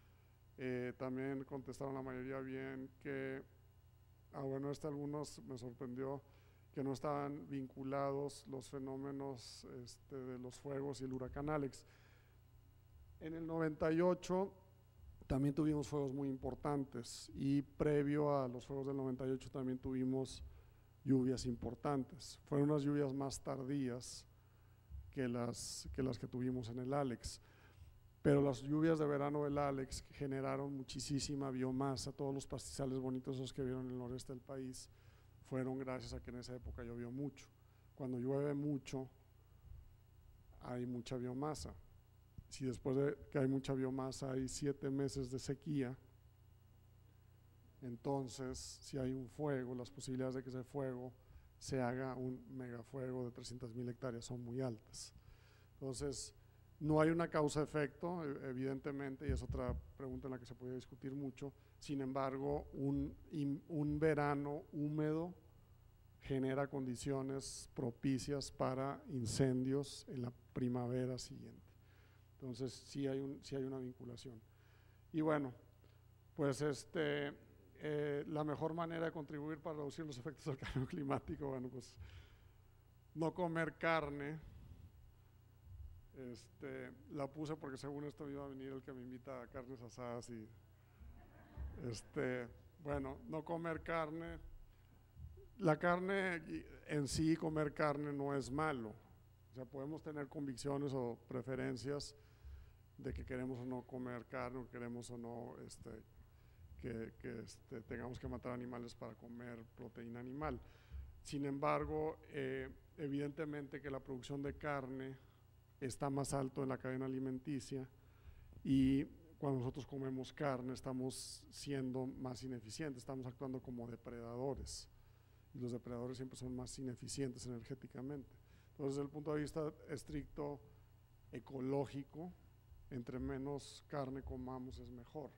Eh, también contestaron la mayoría bien que, ah bueno, este algunos me sorprendió, que no estaban vinculados los fenómenos este, de los fuegos y el huracán Alex. En el noventa y ocho también tuvimos fuegos muy importantes y previo a los fuegos del noventa y ocho también tuvimos lluvias importantes. Fueron unas lluvias más tardías que las que, las que tuvimos en el Alex, pero las lluvias de verano del Alex generaron muchísima biomasa. Todos los pastizales bonitos esos que vieron en el noreste del país fueron gracias a que en esa época llovió mucho. Cuando llueve mucho hay mucha biomasa. Si después de que hay mucha biomasa hay siete meses de sequía, entonces si hay un fuego, las posibilidades de que ese fuego se haga un megafuego de trescientas mil hectáreas son muy altas. Entonces no hay una causa-efecto, evidentemente, y es otra pregunta en la que se puede discutir mucho. Sin embargo, un, un verano húmedo genera condiciones propicias para incendios en la primavera siguiente. Entonces sí hay, un, sí hay una vinculación. Y bueno, pues este, eh, la mejor manera de contribuir para reducir los efectos del cambio climático, bueno, pues no comer carne. Este, la puse porque según esto iba a venir el que me invita a carnes asadas y este, bueno, no comer carne. La carne en sí, comer carne no es malo. O sea, podemos tener convicciones o preferencias de que queremos o no comer carne, o queremos o no este, que, que este, tengamos que matar animales para comer proteína animal. Sin embargo, eh, evidentemente que la producción de carne está más alto en la cadena alimenticia y cuando nosotros comemos carne estamos siendo más ineficientes, estamos actuando como depredadores, y los depredadores siempre son más ineficientes energéticamente. Entonces, desde el punto de vista estricto ecológico, entre menos carne comamos es mejor.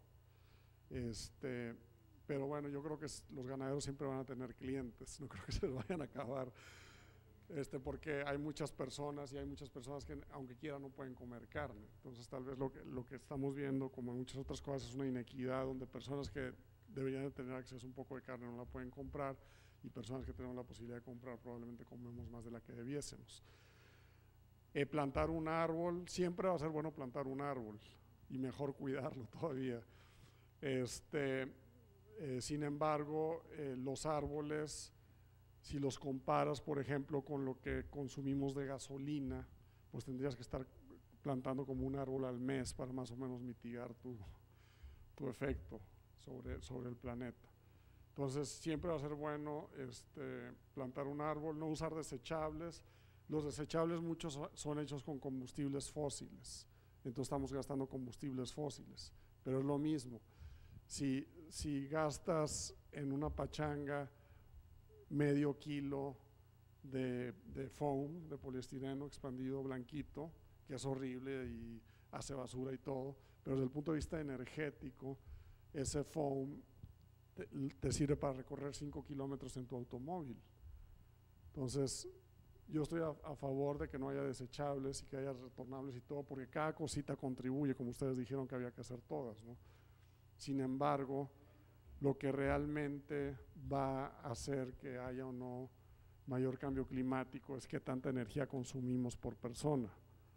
Este, pero bueno, yo creo que los ganaderos siempre van a tener clientes, no creo que se les vayan a acabar, este, porque hay muchas personas y hay muchas personas que aunque quieran no pueden comer carne. Entonces tal vez lo que, lo que estamos viendo, como en muchas otras cosas, es una inequidad donde personas que deberían de tener acceso a un poco de carne no la pueden comprar, y personas que tenemos la posibilidad de comprar probablemente comemos más de la que debiésemos. Eh, plantar un árbol, siempre va a ser bueno plantar un árbol, y mejor cuidarlo todavía. Este, eh, sin embargo, eh, los árboles, si los comparas, por ejemplo, con lo que consumimos de gasolina, pues tendrías que estar plantando como un árbol al mes para más o menos mitigar tu, tu efecto sobre, sobre el planeta. Entonces, siempre va a ser bueno este, plantar un árbol, no usar desechables. Los desechables muchos son hechos con combustibles fósiles, entonces estamos gastando combustibles fósiles, pero es lo mismo. Si, si gastas en una pachanga medio kilo de, de foam, de poliestireno expandido blanquito, que es horrible y hace basura y todo, pero desde el punto de vista energético, ese foam te, te sirve para recorrer cinco kilómetros en tu automóvil. Entonces, yo estoy a, a favor de que no haya desechables y que haya retornables y todo, porque cada cosita contribuye, como ustedes dijeron que había que hacer todas, ¿no? Sin embargo, lo que realmente va a hacer que haya o no mayor cambio climático es qué tanta energía consumimos por persona.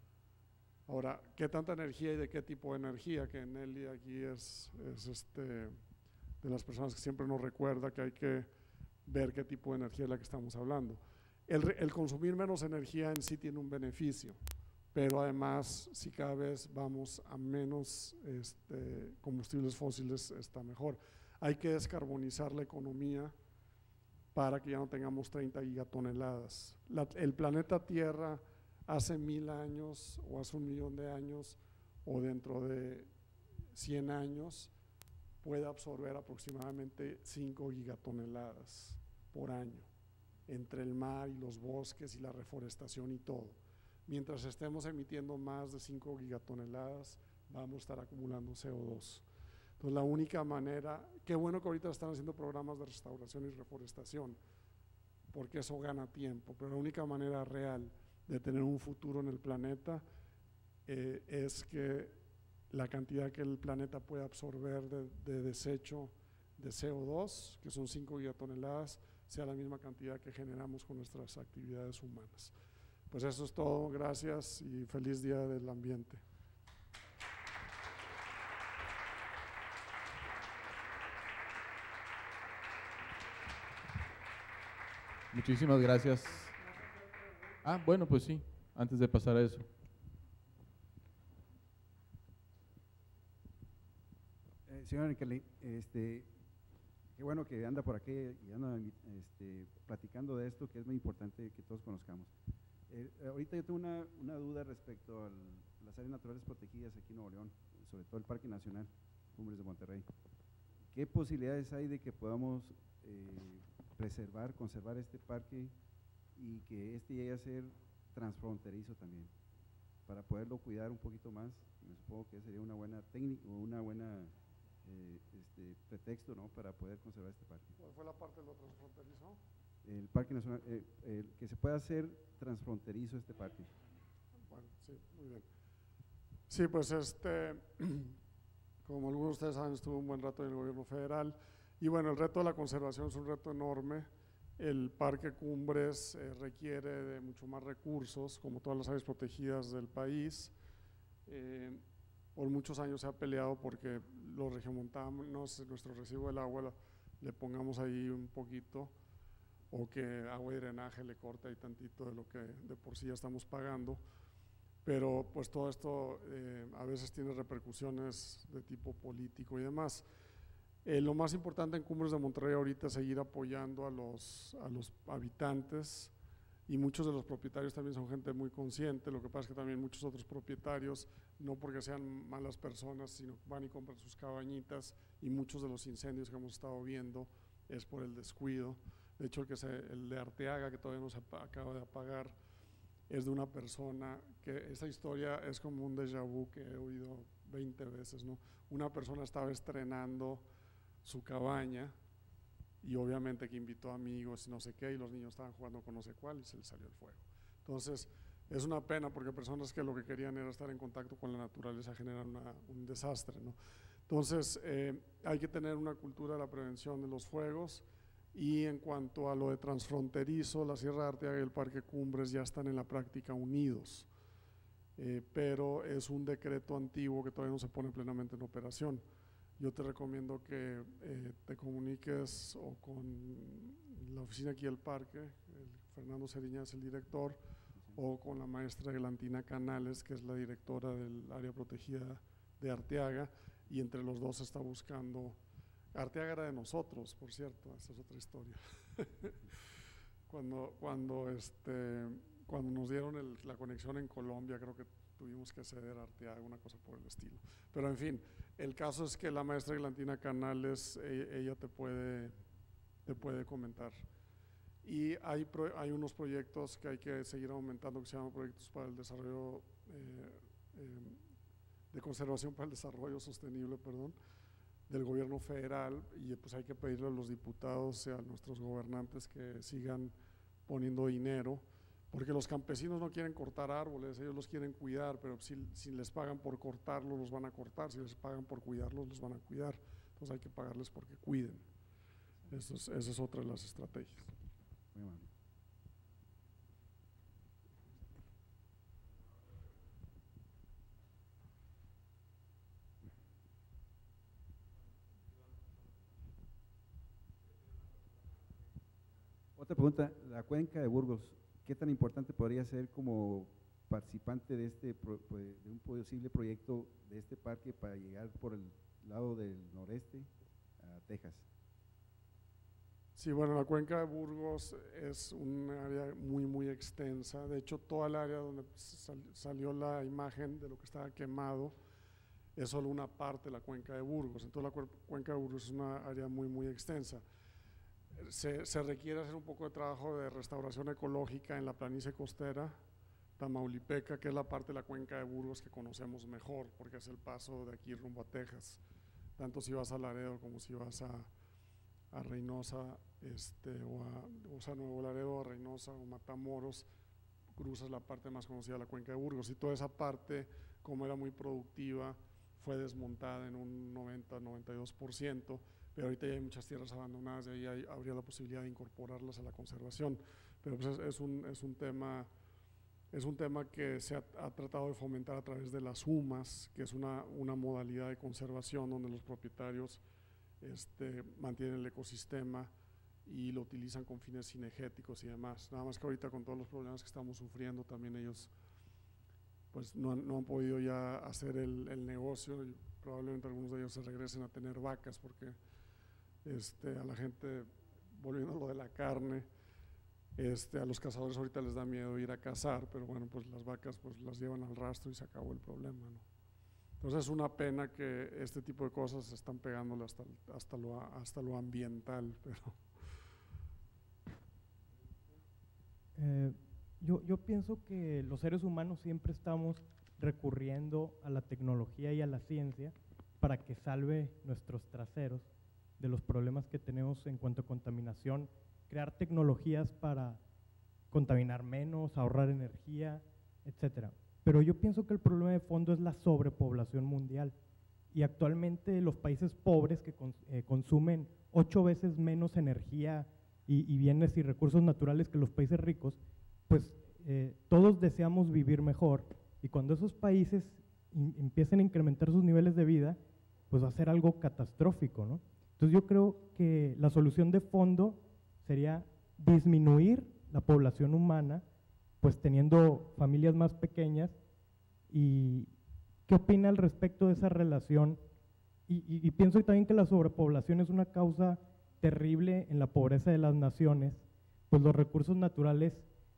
Ahora, ¿qué tanta energía y de qué tipo de energía? Que Nelly aquí es, es este, de las personas que siempre nos recuerda que hay que ver qué tipo de energía es la que estamos hablando. El, el consumir menos energía en sí tiene un beneficio, pero además, si cada vez vamos a menos este, combustibles fósiles, está mejor. Hay que descarbonizar la economía para que ya no tengamos treinta gigatoneladas. La, el planeta Tierra hace mil años, o hace un millón de años, o dentro de cien años, puede absorber aproximadamente cinco gigatoneladas por año, entre el mar y los bosques y la reforestación y todo. Mientras estemos emitiendo más de cinco gigatoneladas, vamos a estar acumulando C O dos. Entonces, la única manera, qué bueno que ahorita están haciendo programas de restauración y reforestación, porque eso gana tiempo, pero la única manera real de tener un futuro en el planeta eh, es que la cantidad que el planeta puede absorber de, de desecho de C O dos, que son cinco gigatoneladas, sea la misma cantidad que generamos con nuestras actividades humanas. Pues eso es todo, gracias y feliz Día del Ambiente. Muchísimas gracias. Ah, bueno, pues sí, antes de pasar a eso. Eh, señor Nikeli, este, qué bueno que anda por aquí y anda este, platicando de esto, que es muy importante que todos conozcamos. Eh, ahorita yo tengo una, una duda respecto a las áreas naturales protegidas aquí en Nuevo León, sobre todo el Parque Nacional Cumbres de Monterrey. ¿Qué posibilidades hay de que podamos eh, preservar, conservar este parque y que este llegue a ser transfronterizo también, para poderlo cuidar un poquito más? Me supongo que sería una buena técnica, una buena eh, este, pretexto, ¿no?, para poder conservar este parque. ¿Cuál fue la parte de lo transfronterizo? El Parque Nacional, eh, eh, que se pueda hacer transfronterizo este parque. Bueno, sí, muy bien. Sí, pues este, como algunos de ustedes saben, estuve un buen rato en el gobierno federal y bueno, el reto de la conservación es un reto enorme. El Parque Cumbres eh, requiere de mucho más recursos, como todas las áreas protegidas del país. Eh, por muchos años se ha peleado porque los regiomontanos, nuestro residuo del agua, lo, le pongamos ahí un poquito, o que agua y drenaje le corta ahí tantito de lo que de por sí ya estamos pagando, pero pues todo esto eh, a veces tiene repercusiones de tipo político y demás. Eh, lo más importante en Cumbres de Monterrey ahorita es seguir apoyando a los, a los habitantes y muchos de los propietarios también son gente muy consciente. Lo que pasa es que también muchos otros propietarios, no porque sean malas personas, sino van y compran sus cabañitas, y muchos de los incendios que hemos estado viendo es por el descuido. De hecho, el, que se, el de Arteaga, que todavía no se acaba de apagar, es de una persona que, esa historia es como un déjà vu que he oído veinte veces, ¿no? Una persona estaba estrenando su cabaña y obviamente que invitó amigos y no sé qué, y los niños estaban jugando con no sé cuál y se les salió el fuego. Entonces es una pena, porque personas que lo que querían era estar en contacto con la naturaleza generan una, un desastre, ¿no? Entonces eh, hay que tener una cultura de la prevención de los fuegos. Y en cuanto a lo de transfronterizo, la Sierra de Arteaga y el Parque Cumbres ya están en la práctica unidos, eh, pero es un decreto antiguo que todavía no se pone plenamente en operación. Yo te recomiendo que eh, te comuniques o con la oficina aquí del parque, el Fernando Ceriña es el director, o con la maestra Eglantina Canales, que es la directora del área protegida de Arteaga, y entre los dos se está buscando. Arteaga era de nosotros, por cierto, esa es otra historia. cuando, cuando, este, cuando nos dieron el, la conexión en Colombia, creo que tuvimos que ceder a Arteaga, una cosa por el estilo. Pero en fin, el caso es que la maestra Eglantina Canales, ella, ella te, puede, te puede comentar. Y hay, pro, hay unos proyectos que hay que seguir aumentando, que se llaman proyectos para el desarrollo, eh, eh, de conservación para el desarrollo sostenible, perdón, del gobierno federal, y pues hay que pedirle a los diputados y a nuestros gobernantes que sigan poniendo dinero, porque los campesinos no quieren cortar árboles, ellos los quieren cuidar, pero si, si les pagan por cortarlos, los van a cortar, si les pagan por cuidarlos, los van a cuidar. Entonces hay que pagarles porque cuiden. Eso es, esa es otra de las estrategias. Muy amable. Otra pregunta, la cuenca de Burgos, ¿qué tan importante podría ser como participante de, este, de un posible proyecto de este parque para llegar por el lado del noreste a Texas? Sí, bueno, la cuenca de Burgos es un área muy, muy extensa. De hecho, toda el área donde sal, salió la imagen de lo que estaba quemado es solo una parte de la cuenca de Burgos. Entonces, la cuenca de Burgos es una área muy, muy extensa. Se, se requiere hacer un poco de trabajo de restauración ecológica en la planicie costera tamaulipeca, que es la parte de la cuenca de Burgos que conocemos mejor, porque es el paso de aquí rumbo a Texas, tanto si vas a Laredo como si vas a, a Reynosa, este, o, a, o sea, Nuevo Laredo, a Reynosa o Matamoros, cruzas la parte más conocida de la cuenca de Burgos, y toda esa parte, como era muy productiva, fue desmontada en un noventa a noventa y dos por ciento, pero ahorita ya hay muchas tierras abandonadas y ahí hay, habría la posibilidad de incorporarlas a la conservación. Pero pues es, es, un, es, un tema, es un tema que se ha, ha tratado de fomentar a través de las humas, que es una, una modalidad de conservación donde los propietarios este, mantienen el ecosistema y lo utilizan con fines cinegéticos y demás. Nada más que ahorita con todos los problemas que estamos sufriendo, también ellos pues no han, no han podido ya hacer el, el negocio, y probablemente algunos de ellos se regresen a tener vacas, porque Este, a la gente, volviendo a lo de la carne, este, a los cazadores ahorita les da miedo ir a cazar, pero bueno, pues las vacas pues las llevan al rastro y se acabó el problema, ¿no? Entonces es una pena que este tipo de cosas se están pegándole hasta, hasta, lo, hasta lo ambiental, pero… Eh, yo, yo pienso que los seres humanos siempre estamos recurriendo a la tecnología y a la ciencia para que salve nuestros traseros de los problemas que tenemos en cuanto a contaminación, crear tecnologías para contaminar menos, ahorrar energía, etcétera. Pero yo pienso que el problema de fondo es la sobrepoblación mundial, y actualmente los países pobres que cons eh, consumen ocho veces menos energía y, y bienes y recursos naturales que los países ricos, pues eh, todos deseamos vivir mejor, y cuando esos países empiecen a incrementar sus niveles de vida, pues va a ser algo catastrófico, ¿no? Entonces yo creo que la solución de fondo sería disminuir la población humana, pues teniendo familias más pequeñas. ¿Y qué opina al respecto de esa relación? Y, y, y pienso también que la sobrepoblación es una causa terrible en la pobreza de las naciones, pues los recursos naturales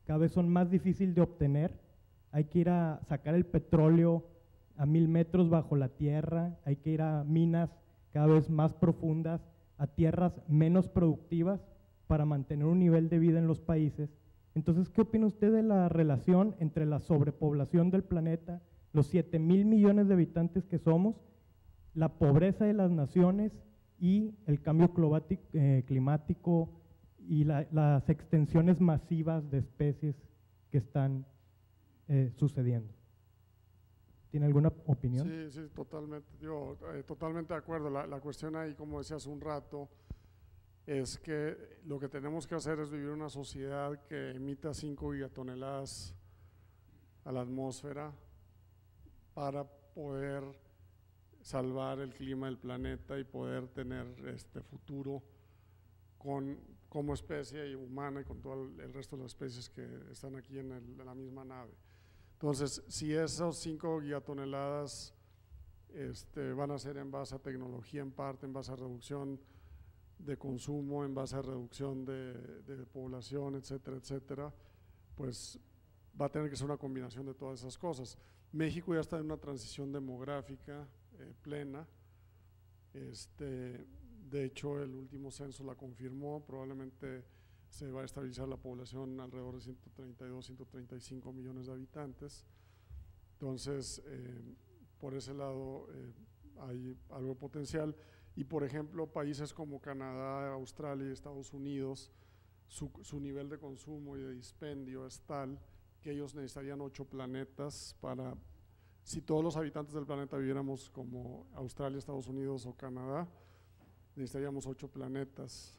cada vez son más difíciles de obtener. Hay que ir a sacar el petróleo a mil metros bajo la tierra, hay que ir a minas cada vez más profundas, a tierras menos productivas para mantener un nivel de vida en los países. Entonces, ¿qué opina usted de la relación entre la sobrepoblación del planeta, los siete mil millones de habitantes que somos, la pobreza de las naciones y el cambio eh, climático y la, las extensiones masivas de especies que están eh, sucediendo? ¿Tiene alguna opinión? Sí, sí, totalmente, digo, eh, totalmente de acuerdo. La, la cuestión ahí, como decía hace un rato, es que lo que tenemos que hacer es vivir una sociedad que emita cinco gigatoneladas a la atmósfera para poder salvar el clima del planeta y poder tener este futuro con, como especie humana y con todo el, el resto de las especies que están aquí en, el, en la misma nave. Entonces, si esos cinco gigatoneladas este, van a ser en base a tecnología en parte, en base a reducción de consumo, en base a reducción de, de población, etcétera, etcétera, pues va a tener que ser una combinación de todas esas cosas. México ya está en una transición demográfica eh, plena, este, de hecho el último censo la confirmó, probablemente se va a estabilizar la población alrededor de ciento treinta y dos, ciento treinta y cinco millones de habitantes, entonces eh, por ese lado eh, hay algo potencial. Y por ejemplo, países como Canadá, Australia y Estados Unidos, su, su nivel de consumo y de dispendio es tal que ellos necesitarían ocho planetas para, si todos los habitantes del planeta viviéramos como Australia, Estados Unidos o Canadá, necesitaríamos ocho planetas.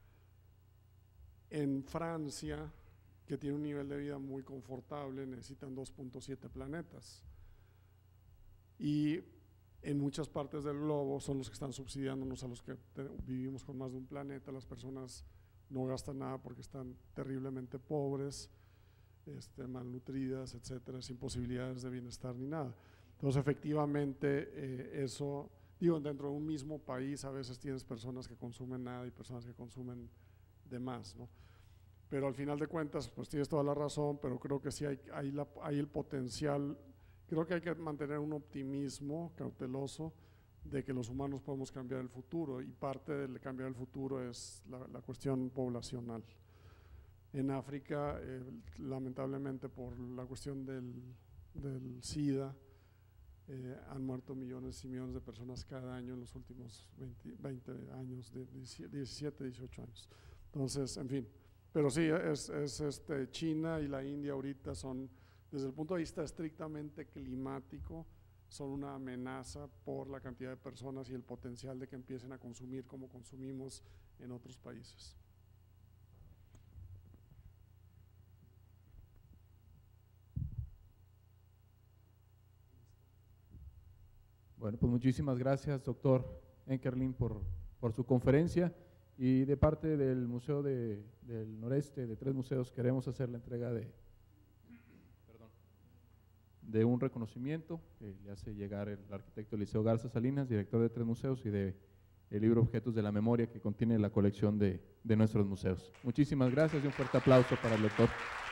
En Francia, que tiene un nivel de vida muy confortable, necesitan dos punto siete planetas. Y en muchas partes del globo son los que están subsidiándonos a los que vivimos con más de un planeta. Las personas no gastan nada porque están terriblemente pobres, este, malnutridas, etcétera, sin posibilidades de bienestar ni nada. Entonces efectivamente eh, eso, digo, dentro de un mismo país a veces tienes personas que consumen nada y personas que consumen de más, ¿no? Pero al final de cuentas pues tienes toda la razón, pero creo que sí hay, hay, la, hay el potencial. Creo que hay que mantener un optimismo cauteloso de que los humanos podemos cambiar el futuro, y parte de cambiar el futuro es la, la cuestión poblacional. En África, eh, lamentablemente por la cuestión del, del SIDA, eh, han muerto millones y millones de personas cada año en los últimos veinte, veinte años, de diecisiete, dieciocho años. Entonces, en fin, pero sí, es, es este, China y la India ahorita son, desde el punto de vista estrictamente climático, son una amenaza por la cantidad de personas y el potencial de que empiecen a consumir como consumimos en otros países. Bueno, pues muchísimas gracias, doctor Enkerlin, por, por su conferencia, y de parte del Museo de, del Noreste, de tres museos, queremos hacer la entrega de de un reconocimiento que le hace llegar el arquitecto Eliseo Garza Salinas, director de tres museos, y de el libro Objetos de la Memoria, que contiene la colección de, de nuestros museos. Muchísimas gracias y un fuerte aplauso para el doctor.